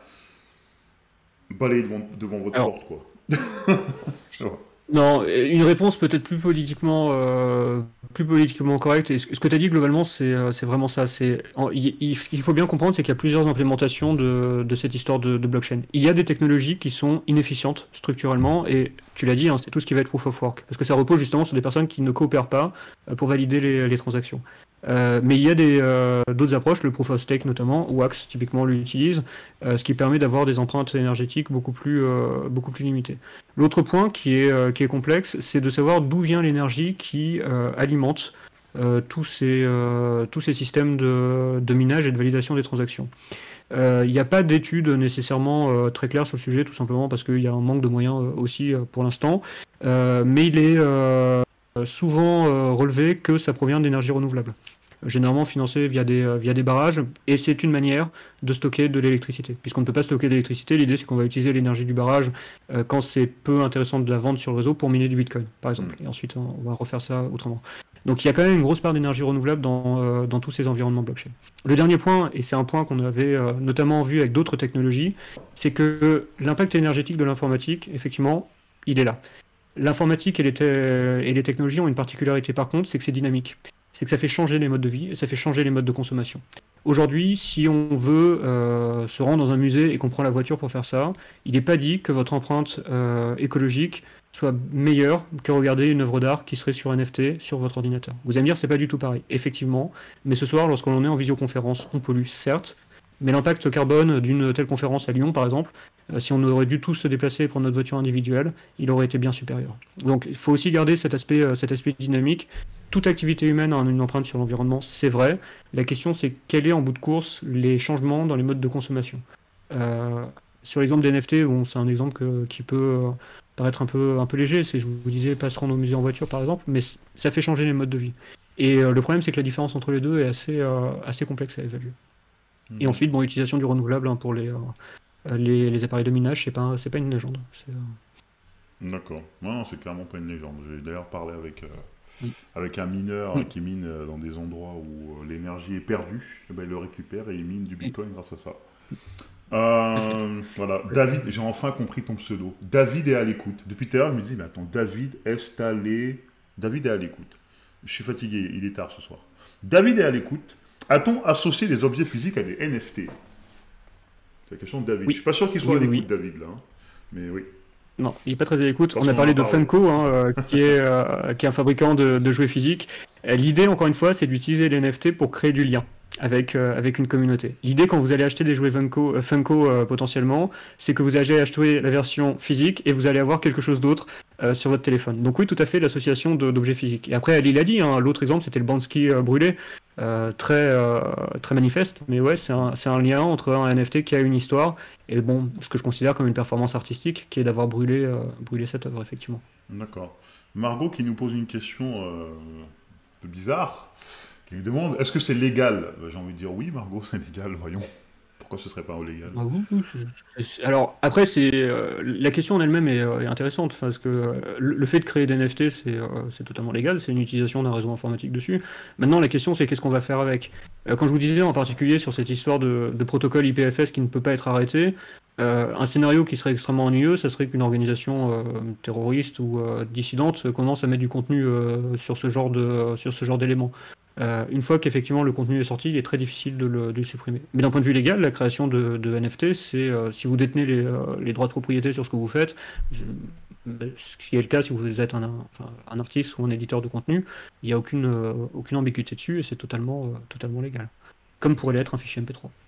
balayez devant, devant votre Alors, porte, quoi. Ouais. non, une réponse peut-être plus politiquement, euh, plus politiquement correcte. Et ce, ce que tu as dit globalement, c'est euh, c'est vraiment ça. C'est, en- il- il- ce qu'il faut bien comprendre, c'est qu'il y a plusieurs implémentations de, de cette histoire de, de blockchain. Il y a des technologies qui sont inefficientes structurellement, et tu l'as dit, hein, c'est tout ce qui va être proof of work, parce que ça repose justement sur des personnes qui ne coopèrent pas euh, pour valider les, les transactions. Euh, mais il y a des, euh, d'autres approches, le proof of stake notamment, Wax typiquement l'utilise, euh, ce qui permet d'avoir des empreintes énergétiques beaucoup plus, euh, beaucoup plus limitées. L'autre point qui est, euh, qui est complexe, c'est de savoir d'où vient l'énergie qui euh, alimente euh, tous, ces, euh, tous ces systèmes de, de minage et de validation des transactions. Euh, Il n'y a pas d'études nécessairement euh, très claires sur le sujet, tout simplement parce qu'il y a un manque de moyens euh, aussi euh, pour l'instant. Euh, mais il est euh, souvent euh, relevé que ça provient d'énergie renouvelable, généralement financé via des, euh, via des barrages, et c'est une manière de stocker de l'électricité. Puisqu'on ne peut pas stocker de l'électricité, l'idée c'est qu'on va utiliser l'énergie du barrage euh, quand c'est peu intéressant de la vendre sur le réseau pour miner du Bitcoin, par exemple. Et ensuite on va refaire ça autrement. Donc il y a quand même une grosse part d'énergie renouvelable dans, euh, dans tous ces environnements blockchain. Le dernier point, et c'est un point qu'on avait euh, notamment vu avec d'autres technologies, c'est que l'impact énergétique de l'informatique, effectivement, il est là. L'informatique et les, te- et les technologies ont une particularité par contre, c'est que c'est dynamique. C'est que ça fait changer les modes de vie et ça fait changer les modes de consommation. Aujourd'hui, si on veut euh, se rendre dans un musée et qu'on prend la voiture pour faire ça, il n'est pas dit que votre empreinte euh, écologique soit meilleure que regarder une œuvre d'art qui serait sur N F T sur votre ordinateur. Vous allez me dire, c'est pas du tout pareil, effectivement. Mais ce soir, lorsqu'on est en visioconférence, on pollue, certes, mais l'impact carbone d'une telle conférence à Lyon, par exemple, euh, si on aurait dû tous se déplacer et prendre notre voiture individuelle, il aurait été bien supérieur. Donc il faut aussi garder cet aspect, euh, cet aspect dynamique. Toute activité humaine a une empreinte sur l'environnement, c'est vrai. La question, c'est quel est en bout de course les changements dans les modes de consommation. Euh, sur l'exemple des N F T, bon, c'est un exemple que- qui peut euh, paraître un peu, un peu léger. C'est, je vous disais, pas se rendre au musée en voiture, par exemple, mais c- ça fait changer les modes de vie. Et euh, le problème, c'est que la différence entre les deux est assez, euh, assez complexe à évaluer. Et Mhm. ensuite, bon, utilisation du renouvelable hein, pour les, euh, les, les appareils de minage, c'est pas, c'est pas une légende. C'est, euh, D'accord. Non, non, c'est clairement pas une légende. J'ai d'ailleurs parlé avec, euh, oui. avec un mineur Mm. euh, qui mine euh, dans des endroits où euh, l'énergie est perdue. Eh ben, il le récupère et il mine du Oui, bitcoin grâce à ça. tout à fait. Euh, voilà, David, j'ai enfin compris ton pseudo. David est à l'écoute. Depuis tout à l'heure, je me dis, mais attends, David est allé. David est à l'écoute. Je suis fatigué, il est tard ce soir. David est à l'écoute. A-t-on associé des objets physiques à des N F T? C'est la question de David. Oui, Je suis pas sûr qu'il soit oui, à oui, l'écoute, oui. David, là. Hein. Mais oui. De Non, il n'est pas très à l'écoute. toute On a façon, on en parlé a de parlé. Funko, hein, euh, qui est, euh, qui est un fabricant de, de jouets physiques. Euh, L'idée, encore une fois, c'est d'utiliser les N F T pour créer du lien avec, euh, avec une communauté. L'idée, quand vous allez acheter des jouets Funko, euh, Funko euh, potentiellement, c'est que vous allez acheter la version physique et vous allez avoir quelque chose d'autre euh, sur votre téléphone. Donc oui, tout à fait, l'association de- d'objets physiques. Et après, il a dit, hein, l'autre exemple, c'était le Bansky euh, brûlé, euh, très, euh, très manifeste. Mais ouais, c'est un, c'est un lien entre un N F T qui a une histoire et bon, ce que je considère comme une performance artistique, qui est d'avoir brûlé, euh, brûlé cette œuvre, effectivement. D'accord. Margot qui nous pose une question euh, un peu bizarre, qui nous demande est-ce que c'est légal? Bah, j'ai envie de dire oui, Margot, c'est légal, voyons. Pourquoi ce serait pas illégal? Ah oui, oui, c'est- c'est- Alors après, c'est euh, la question en elle-même est, euh, est intéressante parce que euh, le le fait de créer des N F T, c'est euh, c'est totalement légal, c'est une utilisation d'un réseau informatique dessus. Maintenant, la question, c'est qu'est-ce qu'on va faire avec? Euh, quand je vous disais en particulier sur cette histoire de, de protocole I P F S qui ne peut pas être arrêté, euh, un scénario qui serait extrêmement ennuyeux, ça serait qu'une organisation euh, terroriste ou euh, dissidente commence à mettre du contenu euh, sur ce genre de sur ce genre d'éléments. Euh, une fois qu'effectivement le contenu est sorti, il est très difficile de le, de le supprimer. Mais d'un point de vue légal, la création de, de N F T, c'est euh, si vous détenez les, euh, les droits de propriété sur ce que vous faites, euh, ce qui est le cas si vous êtes un, un- enfin, un artiste ou un éditeur de contenu, il n'y a aucune, euh, aucune ambiguïté dessus et c'est totalement, euh, totalement légal. Comme pourrait l'être un fichier M P trois.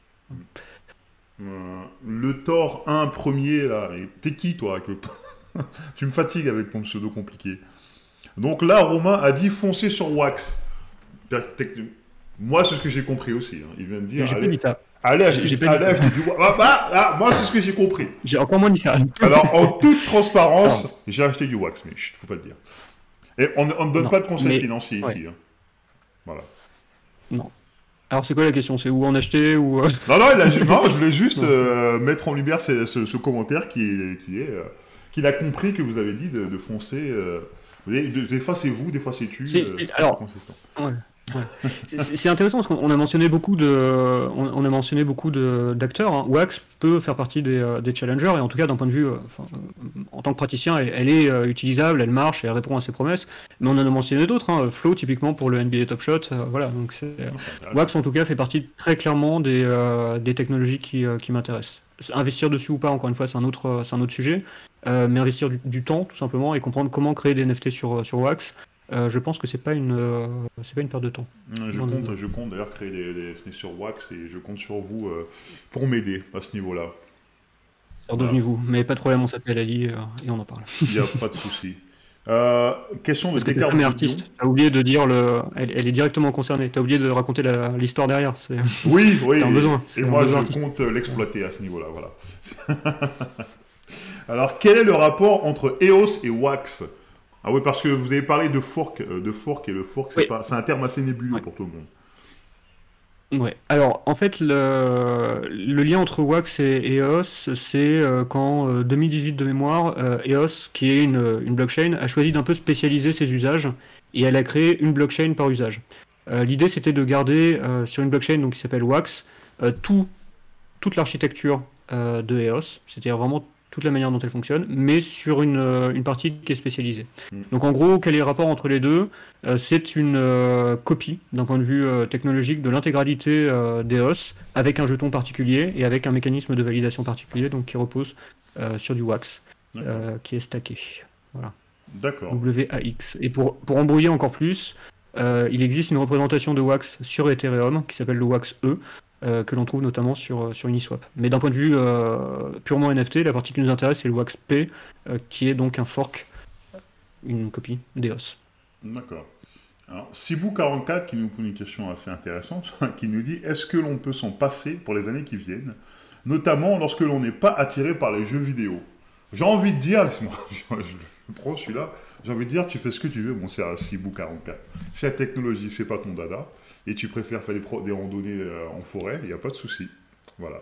Euh, le Thor un premier, là, et t'es qui, toi avec le... Tu me fatigues avec ton pseudo compliqué. Donc là, Romain a dit foncer sur Wax. Moi, c'est ce que j'ai compris aussi. Hein. Il vient de dire J'ai pas allez, dit ça. allez J'ai acheter, j'ai pas allez dit ça. acheter du Wax. Ah, bah, ah, moi, c'est ce que j'ai compris. J'ai encore moins dit ça. Alors, en toute transparence, Alors, j'ai acheté du Wax, mais chut, faut pas le dire. Et on on ne donne non, pas de conseils mais financiers ouais, ici. Hein. Voilà. non. Alors c'est quoi la question? C'est où en acheter ou euh, Non, non, il a ju- non, je voulais juste non, c'est- euh, mettre en lumière ce, ce- ce commentaire qui est, qui est euh, qu'il a compris que vous avez dit de, de foncer. euh, vous voyez, de- des fois c'est vous, des fois c'est tu. c'est- euh, c'est- c'est alors, consistant. ouais, ouais. C'est c'est- c'est intéressant parce qu'on on a mentionné beaucoup de, on, on a mentionné beaucoup de- d'acteurs. Hein. Wax peut faire partie des, euh, des challengers et en tout cas d'un point de vue, euh, enfin, euh, en tant que praticien, elle, elle est euh, utilisable, elle marche et elle répond à ses promesses. Mais on en a mentionné d'autres. Hein. Flow typiquement pour le N B A Top Shot, euh, voilà. Donc c'est Non, c'est intéressant. Wax en tout cas fait partie très clairement des, euh, des technologies qui, euh, qui m'intéressent. Investir dessus ou pas, encore une fois, c'est un autre, euh, c'est un autre sujet. Euh, mais investir du, du temps tout simplement et comprendre comment créer des N F T sur, euh, sur Wax. Euh, je pense que c'est pas une euh, c'est pas une perte de temps. Euh, Je Dans le- compte, je compte d'ailleurs créer des, des fenêtres sur Wax et je compte sur vous euh, pour m'aider à ce niveau-là. C'est Voilà. redevenu vous, mais pas de problème, on s'appelle Ali euh, et on en parle. Il n'y a pas de souci. Euh, question de Parce que t'es femme et décarbonation. artiste, t'as oublié de dire le, elle, elle est directement concernée. T'as oublié de raconter la- l'histoire derrière. C'est Oui, oui. t'as un et- besoin. Et, C'est un moi, besoin je artistique. compte euh, l'exploiter à ce niveau-là. Voilà. Alors, quel est le rapport entre E O S et Wax? Ah oui, parce que vous avez parlé de fork, euh, de fork et le fork, c'est Oui. pas, c'est un terme assez nébuleux Ouais. pour tout le monde. Ouais. Alors, en fait, le, le lien entre Wax et E O S, c'est euh, qu'en euh, deux mille dix-huit de mémoire, euh, E O S, qui est une, une blockchain, a choisi d'un peu spécialiser ses usages et elle a créé une blockchain par usage. Euh, l'idée, c'était de garder euh, sur une blockchain donc, qui s'appelle Wax euh, tout, toute l'architecture euh, de E O S, c'est-à-dire vraiment toute la manière dont elle fonctionne, mais sur une, euh, une partie qui est spécialisée. Mm. Donc en gros, quel est le rapport entre les deux? Euh, C'est une euh, copie, d'un point de vue euh, technologique, de l'intégralité euh, d'E O S, avec un jeton particulier et avec un mécanisme de validation particulier, donc qui repose euh, sur du WAX, euh, qui est stacké. Voilà. D'accord. W A X. Et pour, pour embrouiller encore plus, euh, il existe une représentation de WAX sur Ethereum qui s'appelle le WAX E, euh, que l'on trouve notamment sur, sur Uniswap. Mais d'un point de vue euh, purement N F T, la partie qui nous intéresse, c'est le WAX P, euh, qui est donc un fork, une copie d'E O S. D'accord. Alors, Sibou quarante-quatre qui nous pose une question assez intéressante, qui nous dit: est-ce que l'on peut s'en passer pour les années qui viennent, notamment lorsque l'on n'est pas attiré par les jeux vidéo? J'ai envie de dire, laisse-moi, je, je le prends celui-là, j'ai envie de dire, tu fais ce que tu veux, mon cher Sibou quarante-quatre. Si la technologie, c'est pas ton dada, et tu préfères faire des, pro- des randonnées euh, en forêt, il n'y a pas de souci. Voilà.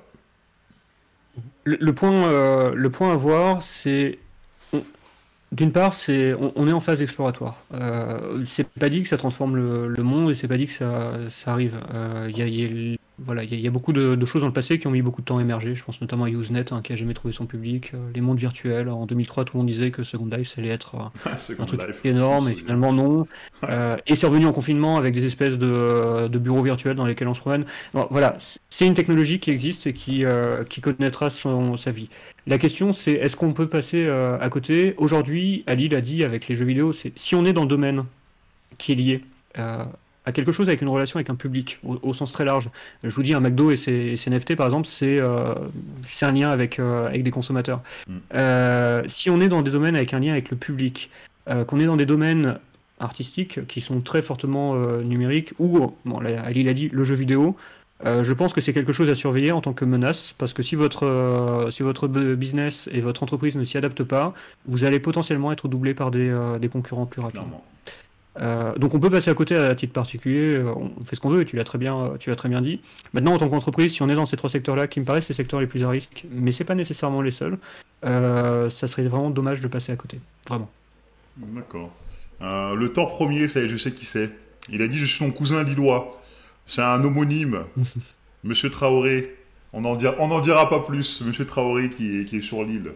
Le, le point, euh, le point à voir, c'est... on- D'une part, c'est, on, on est en phase exploratoire. Euh, c'est pas dit que ça transforme le, le monde et c'est pas dit que ça, ça arrive. Euh, Il y a, il y a- voilà, il y a, il y a beaucoup de, de choses dans le passé qui ont mis beaucoup de temps à émerger. Je pense notamment à Usenet, hein, qui a jamais trouvé son public. Euh, les mondes virtuels. En deux mille trois, tout le monde disait que Second Life, ça allait être euh, Second un truc Life, énorme je et me souviens. finalement non. Ouais. Euh, et c'est revenu en confinement avec des espèces de, de bureaux virtuels dans lesquels on se promène. Bon, voilà, c'est une technologie qui existe et qui, euh, qui connaîtra son, sa vie. La question, c'est est-ce qu'on peut passer euh, à côté? Aujourd'hui, Ali l'a dit avec les jeux vidéo, c'est si on est dans le domaine qui est lié euh, à quelque chose avec une relation avec un public, au, au sens très large. Je vous dis, un McDo et ses, et ses N F T, par exemple, c'est euh, c'est un lien avec, euh, avec des consommateurs. Mm. Euh, si on est dans des domaines avec un lien avec le public, euh, qu'on est dans des domaines artistiques qui sont très fortement euh, numériques, ou, bon, là, Ali l'a dit, le jeu vidéo, euh, je pense que c'est quelque chose à surveiller en tant que menace, parce que si votre, euh, si votre bu- business et votre entreprise ne s'y adaptent pas, vous allez potentiellement être doublé par des, euh, des concurrents plus rapidement. Clairement. Euh, donc on peut passer à côté à titre particulier, euh, on fait ce qu'on veut, et tu l'as très bien, tu l'as très bien dit. Maintenant, en tant qu'entreprise, si on est dans ces trois secteurs-là, qui me paraissent les secteurs les plus à risque, mais c'est pas nécessairement les seuls, euh, ça serait vraiment dommage de passer à côté, vraiment. D'accord. Euh, le Thor premier, ça y est, je sais qui c'est. Il a dit: je suis son cousin lillois. C'est un homonyme. Monsieur Traoré. On n'en dira, on en dira pas plus. Monsieur Traoré qui est, qui est sur l'île.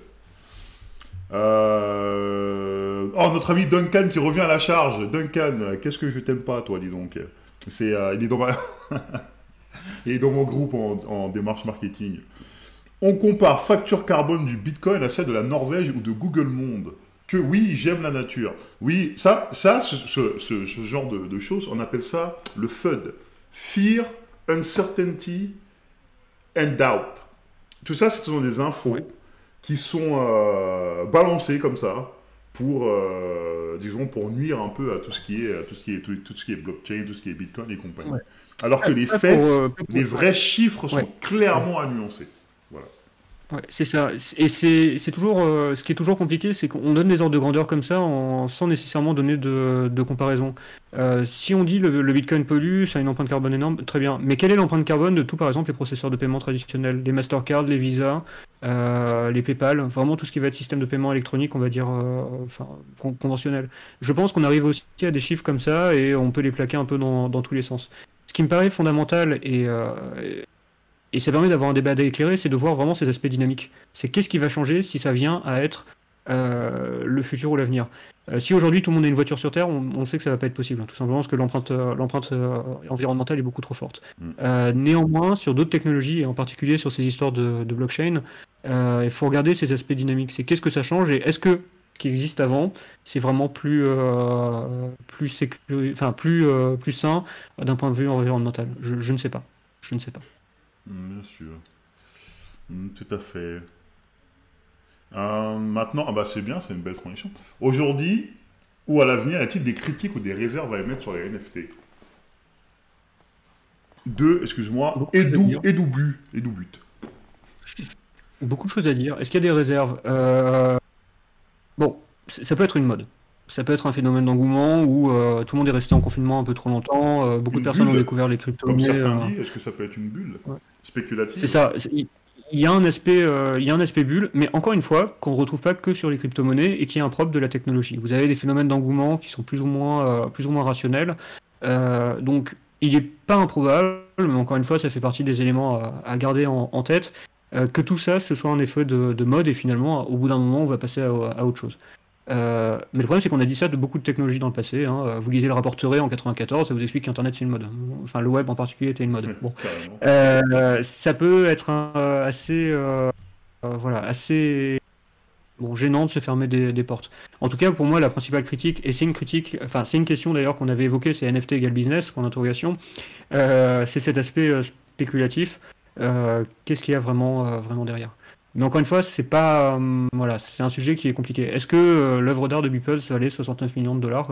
Euh... Oh, notre ami Duncan qui revient à la charge. Duncan, qu'est-ce que je t'aime pas, toi, dis donc. C'est, euh, il est dans ma... il est dans mon groupe en, en démarche marketing. On compare facture carbone du Bitcoin à celle de la Norvège ou de Google Monde. Que oui, j'aime la nature. Oui, ça, ça ce, ce, ce, ce genre de, de choses, on appelle ça le F U D. Fear, Uncertainty and Doubt. Tout ça, ce sont des infos Ouais. qui sont euh, balancées comme ça pour, euh, disons, pour nuire un peu à tout ce qui est, à tout ce qui est, tout, tout ce qui est blockchain, tout ce qui est Bitcoin et compagnie. Ouais. Alors que les Pas faits, pour, euh, pas pour- les vrais chiffres sont Ouais. clairement à nuancer. Voilà. Ouais, c'est ça. Et c'est c'est toujours euh, ce qui est toujours compliqué, c'est qu'on donne des ordres de grandeur comme ça en, sans nécessairement donner de, de comparaison. Euh, si on dit le, le Bitcoin pollue, ça a une empreinte carbone énorme, très bien. Mais quelle est l'empreinte carbone de tout, par exemple, les processeurs de paiement traditionnels, les Mastercard, les Visa, euh, les PayPal, vraiment tout ce qui va être système de paiement électronique, on va dire, euh, enfin, con- conventionnel. Je pense qu'on arrive aussi à des chiffres comme ça et on peut les plaquer un peu dans, dans tous les sens. Ce qui me paraît fondamental et, euh, et ça permet d'avoir un débat éclairé, c'est de voir vraiment ces aspects dynamiques. C'est qu'est-ce qui va changer si ça vient à être euh, le futur ou l'avenir. Euh, si aujourd'hui tout le monde a une voiture sur Terre, on, on sait que ça va pas être possible, hein, tout simplement parce que l'empreinte euh, l'empreinte euh, environnementale est beaucoup trop forte. Mm. Euh, néanmoins, sur d'autres technologies, et en particulier sur ces histoires de, de blockchain, euh, il faut regarder ces aspects dynamiques. C'est qu'est-ce que ça change et est-ce que ce qui existe avant, c'est vraiment plus, euh, plus, sécu- enfin, plus, euh, plus sain d'un point de vue environnemental. Je, je ne sais pas. Je ne sais pas. Mm, bien sûr. Mm, tout à fait. Euh, maintenant, ah bah c'est bien, c'est une belle transition. Aujourd'hui, ou à l'avenir, y a-t-il des critiques ou des réserves à émettre sur les N F T? Deux, excuse-moi, Beaucoup de choses à Edu, dire. Edu Bu, Edu But. Beaucoup de choses à dire. Est-ce qu'il y a des réserves? Euh, Bon, c- ça peut être une mode. Ça peut être un phénomène d'engouement où euh, tout le monde est resté en confinement un peu trop longtemps. Euh, beaucoup Une de personnes ont bulle, découvert les comme crypto-monnaies. certains euh, disent, est-ce que ça peut être une bulle ouais. spéculative? C'est ça. C'est- Il il y a un aspect, euh, il y a un aspect bulle, mais encore une fois, qu'on ne retrouve pas que sur les crypto-monnaies et qui est impropre de la technologie. Vous avez des phénomènes d'engouement qui sont plus ou moins, euh, plus ou moins rationnels. Euh, donc, il n'est pas improbable, mais encore une fois, ça fait partie des éléments à, à garder en, en tête. euh, que tout ça, ce soit un effet de, de mode et finalement, au bout d'un moment, on va passer à, à autre chose. Euh, mais le problème, c'est qu'on a dit ça de beaucoup de technologies dans le passé. Hein. Vous lisez le rapport Turret en quatre-vingt-quatorze, ça vous explique qu'Internet c'est une mode. Enfin, le web en particulier était une mode. Bon, Carrément. euh, ça peut être un, euh, assez, euh, euh, voilà, assez bon, gênant de se fermer des, des portes. En tout cas, pour moi, la principale critique, et c'est une critique, enfin, c'est une question d'ailleurs qu'on avait évoquée, c'est N F T égale business, point d'interrogation. Euh, c'est cet aspect euh, spéculatif. Euh, qu'est-ce qu'il y a vraiment, euh, vraiment derrière? Mais encore une fois, c'est pas, euh, voilà, c'est un sujet qui est compliqué. Est-ce que euh, l'œuvre d'art de Beeple valait soixante-neuf millions de dollars?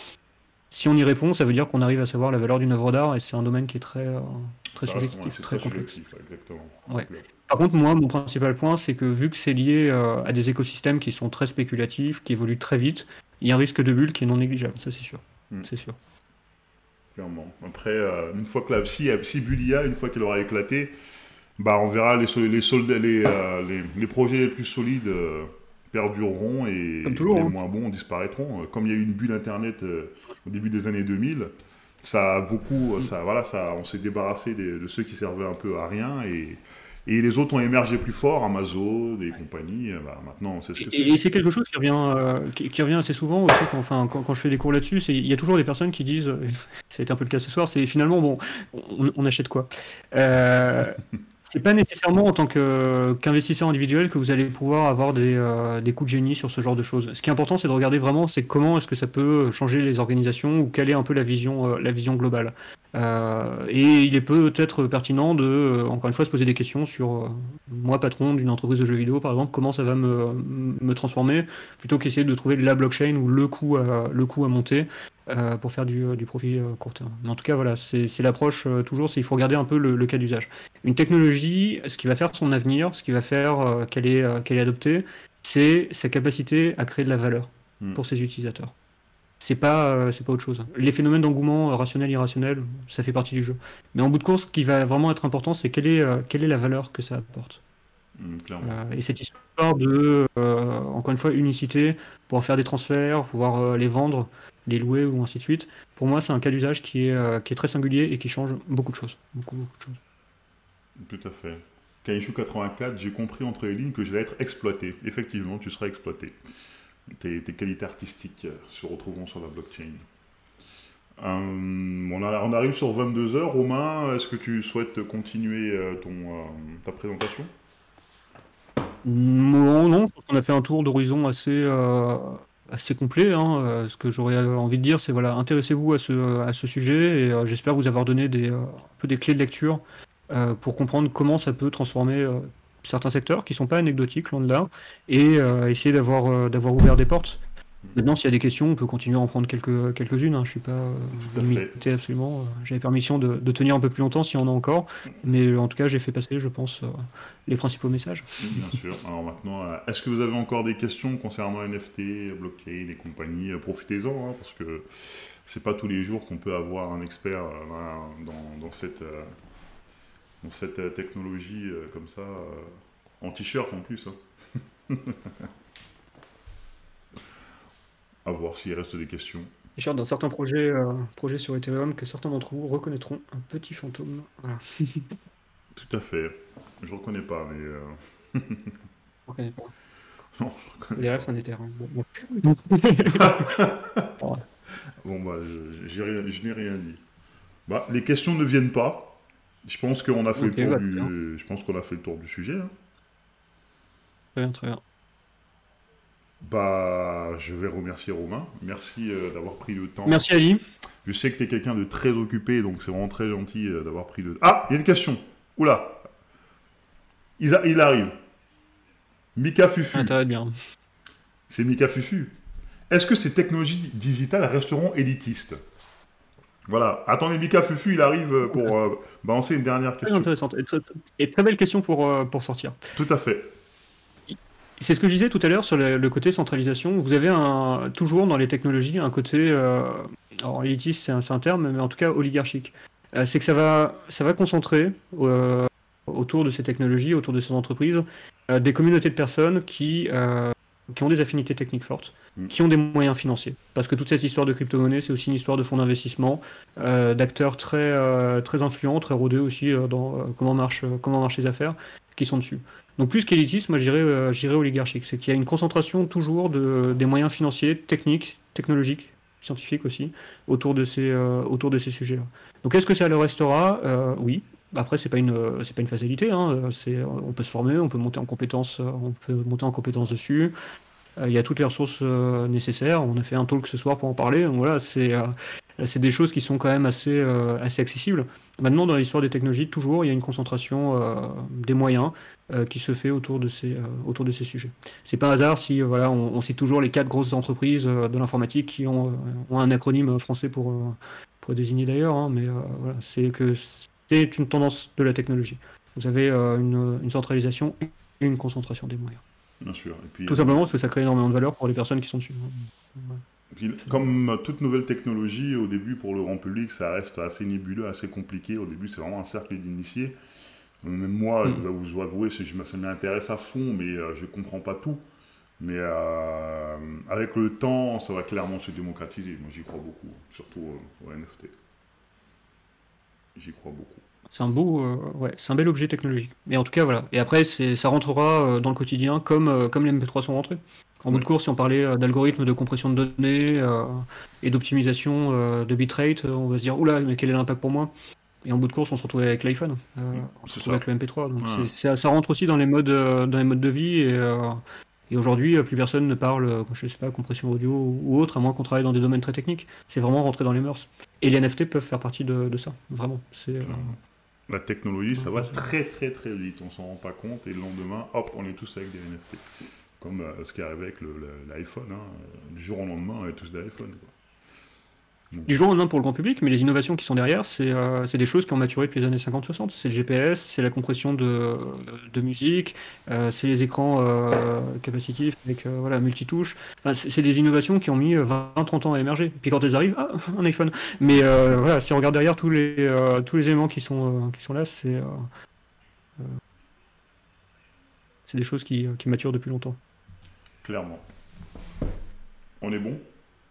Si on y répond, ça veut dire qu'on arrive à savoir la valeur d'une œuvre d'art, et c'est un domaine qui est très, euh, très Ça reste- ouais, subjectif, c'est très très complexe. subjectif, exactement. Ouais. C'est clair. Par contre, moi, mon principal point, c'est que vu que c'est lié euh, à des écosystèmes qui sont très spéculatifs, qui évoluent très vite, il y a un risque de bulle qui est non négligeable, ça c'est sûr. Hmm. C'est sûr. Clairement. Après, euh, une fois que la si, si bulle y a, une fois qu'elle aura éclaté, bah on verra les, sol- les, soldats, les, euh, les, les projets les plus solides euh, perdureront et Comme toujours, les hein. moins bons disparaîtront. Euh, Comme il y a eu une bulle Internet euh, au début des années deux mille, ça a beaucoup, euh, ça, voilà, ça, on s'est débarrassé des- de ceux qui servaient un peu à rien et, et les autres ont émergé plus forts, Amazon et compagnie. euh, Bah, maintenant, on sait ce que c'est. Et, et c'est quelque chose qui revient, euh, qui, qui revient assez souvent aussi quand, enfin, quand, quand je fais des cours là-dessus, c'est il y a toujours des personnes qui disent, euh, ça a été un peu le cas ce soir, c'est finalement, bon, on, on achète quoi? Euh, c'est pas nécessairement en tant que- qu'investisseur individuel que vous allez pouvoir avoir des, euh, des coups de génie sur ce genre de choses. Ce qui est important, c'est de regarder vraiment, c'est comment est-ce que ça peut changer les organisations ou quelle est un peu la vision, euh, la vision globale. Euh, et il est peut-être pertinent de, euh, encore une fois, se poser des questions sur, euh, moi, patron d'une entreprise de jeux vidéo, par exemple, comment ça va me, me transformer, plutôt qu'essayer de trouver la blockchain ou le coût à, le coût à monter euh, pour faire du, du profit euh, court terme. Mais en tout cas, voilà, c'est c'est l'approche euh, toujours, c'est il faut regarder un peu le, le cas d'usage. Une technologie, ce qui va faire son avenir, ce qui va faire euh, qu'elle est, euh, qu'elle est adoptée, c'est sa capacité à créer de la valeur Hmm. pour ses utilisateurs. C'est pas, euh, c'est pas autre chose. Les phénomènes d'engouement euh, rationnel, irrationnel, ça fait partie du jeu. Mais en bout de course, ce qui va vraiment être important, c'est quelle est, euh, quelle est la valeur que ça apporte. Hmm, clairement. Euh, et cette histoire de, euh, encore une fois, unicité, pouvoir faire des transferts, pouvoir euh, les vendre, les louer ou ainsi de suite, pour moi, c'est un cas d'usage qui est, euh, qui est très singulier et qui change beaucoup de choses. Beaucoup, beaucoup de choses. Tout à fait. Kaishu quatre-vingt-quatre, j'ai compris entre les lignes que je vais être exploité. Effectivement, tu seras exploité. Tes, tes qualités artistiques euh, se retrouveront sur la blockchain. Euh, on, a- on arrive sur vingt-deux heures. Romain, est-ce que tu souhaites continuer euh, ton, euh, ta présentation? Non, non, je pense qu'on a fait un tour d'horizon assez, euh, assez complet. Hein. Euh, ce que j'aurais envie de dire, c'est voilà, intéressez-vous à ce, à ce sujet et euh, j'espère vous avoir donné des, euh, un peu des clés de lecture euh, pour comprendre comment ça peut transformer euh, certains secteurs qui sont pas anecdotiques, loin de là, et euh, essayer d'avoir euh, d'avoir ouvert des portes. Maintenant, s'il y a des questions, on peut continuer à en prendre quelques, quelques-unes. Hein. Je suis pas euh, Tout à fait. limité absolument. Euh, J'avais permission de, de tenir un peu plus longtemps s'il y en a encore, mais euh, en tout cas, j'ai fait passer, je pense, euh, les principaux messages. Bien sûr. Alors maintenant, euh, est-ce que vous avez encore des questions concernant N F T, blockchain et compagnie? Euh, Profitez-en, hein, parce que c'est pas tous les jours qu'on peut avoir un expert euh, voilà, dans, dans cette, euh, dans cette euh, technologie euh, comme ça, euh, en t-shirt en plus. Hein. À voir s'il reste des questions. Richard, d'un certain projet, euh, projet sur Ethereum que certains d'entre vous reconnaîtront un petit fantôme. Voilà. Tout à fait. Je reconnais pas, mais. euh, Je reconnais pas. Non, je reconnais Les pas. rêves, c'est un Ether. Hein. Bon, bon. Voilà. Bon, bah, je, j'ai rien- je n'ai rien dit. Bah, les questions ne viennent pas. Je pense qu'on a fait Ok, le tour bah, du. bien. Je pense qu'on a fait le tour du sujet. Hein. Très bien, très bien. Bah, je vais remercier Romain. Merci euh, d'avoir pris le temps. Merci Ali. Je sais que tu es quelqu'un de très occupé, donc c'est vraiment très gentil euh, d'avoir pris le. Ah, il y a une question. Oula. Il, a- il arrive. Mika Fufu. Ah, t'arrêtes bien. C'est Mika Fufu. Est-ce que ces technologies digitales resteront élitistes? Voilà. Attendez, Mika Fufu, il arrive euh, pour euh, balancer une dernière Très question. intéressante. Et très, et très belle question pour, euh, pour sortir. Tout à fait. C'est ce que je disais tout à l'heure sur le, le côté centralisation. Vous avez un, toujours dans les technologies un côté, euh, alors élitiste c'est un, c'est un terme, mais en tout cas oligarchique. Euh, c'est que ça va, ça va concentrer euh, autour de ces technologies, autour de ces entreprises, euh, des communautés de personnes qui, euh, qui ont des affinités techniques fortes, Mm. qui ont des moyens financiers. Parce que toute cette histoire de crypto-monnaie, c'est aussi une histoire de fonds d'investissement, euh, d'acteurs très, euh, très influents, très rodés aussi euh, dans euh, comment, marche, euh, comment marchent les affaires. qui sont dessus. Donc plus qu'élitisme, moi je dirais, euh, je dirais oligarchique. C'est qu'il y a une concentration toujours de, des moyens financiers, techniques, technologiques, scientifiques aussi, autour de ces, euh, autour de ces sujets-là. Donc est-ce que ça le restera? Euh, Oui. Après, c'est pas une, euh, c'est pas une fatalité, hein. C'est, on peut se former, on peut monter en compétences, euh, on peut monter en compétences dessus. Euh, Il y a toutes les ressources euh, nécessaires. On a fait un talk ce soir pour en parler. Donc voilà, c'est euh, c'est des choses qui sont quand même assez, euh, assez accessibles. Maintenant, dans l'histoire des technologies, toujours, il y a une concentration euh, des moyens euh, qui se fait autour de ces, euh, autour de ces sujets. C'est pas un hasard si euh, voilà, on, on cite toujours les quatre grosses entreprises euh, de l'informatique qui ont, euh, ont un acronyme français pour, euh, pour désigner d'ailleurs, hein, mais euh, voilà, c'est que c'est une tendance de la technologie. Vous avez euh, une, une centralisation et une concentration des moyens. Bien sûr. Et puis, Tout euh, simplement parce que ça crée énormément de valeur pour les personnes qui sont dessus. Ouais. et puis, comme toute nouvelle technologie, au début, pour le grand public, ça reste assez nébuleux, assez compliqué. Au début, c'est vraiment un cercle d'initiés. Même moi, Mm. je dois vous avouer, c'est- je me- ça m'intéresse à fond, mais euh, je ne comprends pas tout. Mais euh, avec le temps, ça va clairement se démocratiser. Moi, j'y crois beaucoup, surtout euh, au N F T. J'y crois beaucoup. C'est un beau, euh, ouais, c'est un bel objet technologique. Mais en tout cas, voilà. Et après, c'est, ça rentrera euh, dans le quotidien comme, euh, comme les M P trois sont rentrés. En bout Oui, de course, si on parlait euh, d'algorithmes de compression de données euh, et d'optimisation euh, de bitrate, euh, on va se dire, oula, mais quel est l'impact pour moi? Et en bout de course, on se retrouvait avec l'iPhone, euh, on se c'est retrouvait ça. avec le M P trois. Donc Ouais. c'est, c'est- ça rentre aussi dans les modes, euh, dans les modes de vie. Et, euh, et aujourd'hui, euh, plus personne ne parle, euh, je sais pas, compression audio ou, ou autre, à moins qu'on travaille dans des domaines très techniques. C'est vraiment rentré dans les mœurs. Et les N F T peuvent faire partie de, de ça, vraiment. C'est, euh, La technologie, ça donc, va c'est- très très très vite, on s'en rend pas compte, et le lendemain, hop, on est tous avec des N F T. Comme euh, ce qui est arrivé avec le- le- l'iPhone, hein. Du jour au lendemain, on est tous des iPhones, quoi. Donc, Du jour au lendemain pour le grand public, mais les innovations qui sont derrière, c'est euh, c'est des choses qui ont maturé depuis les années cinquante soixante. C'est le G P S, c'est la compression de, de musique, euh, c'est les écrans euh, capacitifs avec euh, voilà, multitouches. Enfin, c'est c'est des innovations qui ont mis vingt trente ans à émerger. Puis quand elles arrivent, ah, un iPhone. Mais euh, voilà, si on regarde derrière tous les, euh, tous les éléments qui sont, euh, qui sont là, c'est euh, euh, c'est des choses qui, qui maturent depuis longtemps. clairement. On est bon?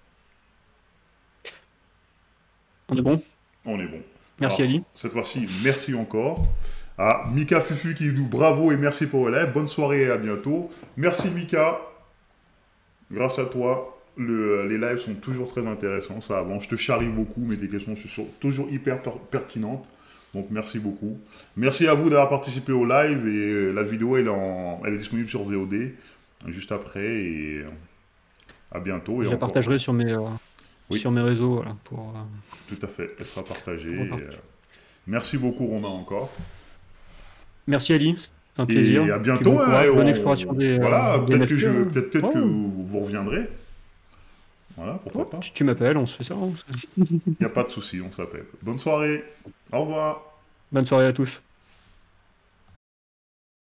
On est bon? On est bon. Merci Alors, Ali. cette fois-ci, merci encore. À Mika Fufu qui nous bravo et merci pour le live. Bonne soirée et à bientôt. Merci Mika. Grâce à toi, le- les lives sont toujours très intéressants. Ça avance. Je te charrie beaucoup, mais tes questions sont toujours hyper per- pertinentes. Donc merci beaucoup. Merci à vous d'avoir participé au live et euh, la vidéo elle est, en- elle est disponible sur V O D juste après et à bientôt. Et Je la encore, partagerai sur mes, euh, Oui. sur mes réseaux voilà, pour, euh, tout à fait, elle sera partagée. pour et, repartir. euh, merci beaucoup Romain encore. Merci Ali, c'est un plaisir. Et à Puis bientôt. bon hein, courage, et bonne on- exploration des, Voilà, euh, des peut-être que, N F T, je, hein. peut-être, peut-être Ouais, que vous, vous reviendrez. Voilà, pourquoi pas. tu, tu m'appelles, on se fait ça. hein. Il n'y a pas de souci, on s'appelle. Bonne soirée. Au revoir. Bonne soirée à tous.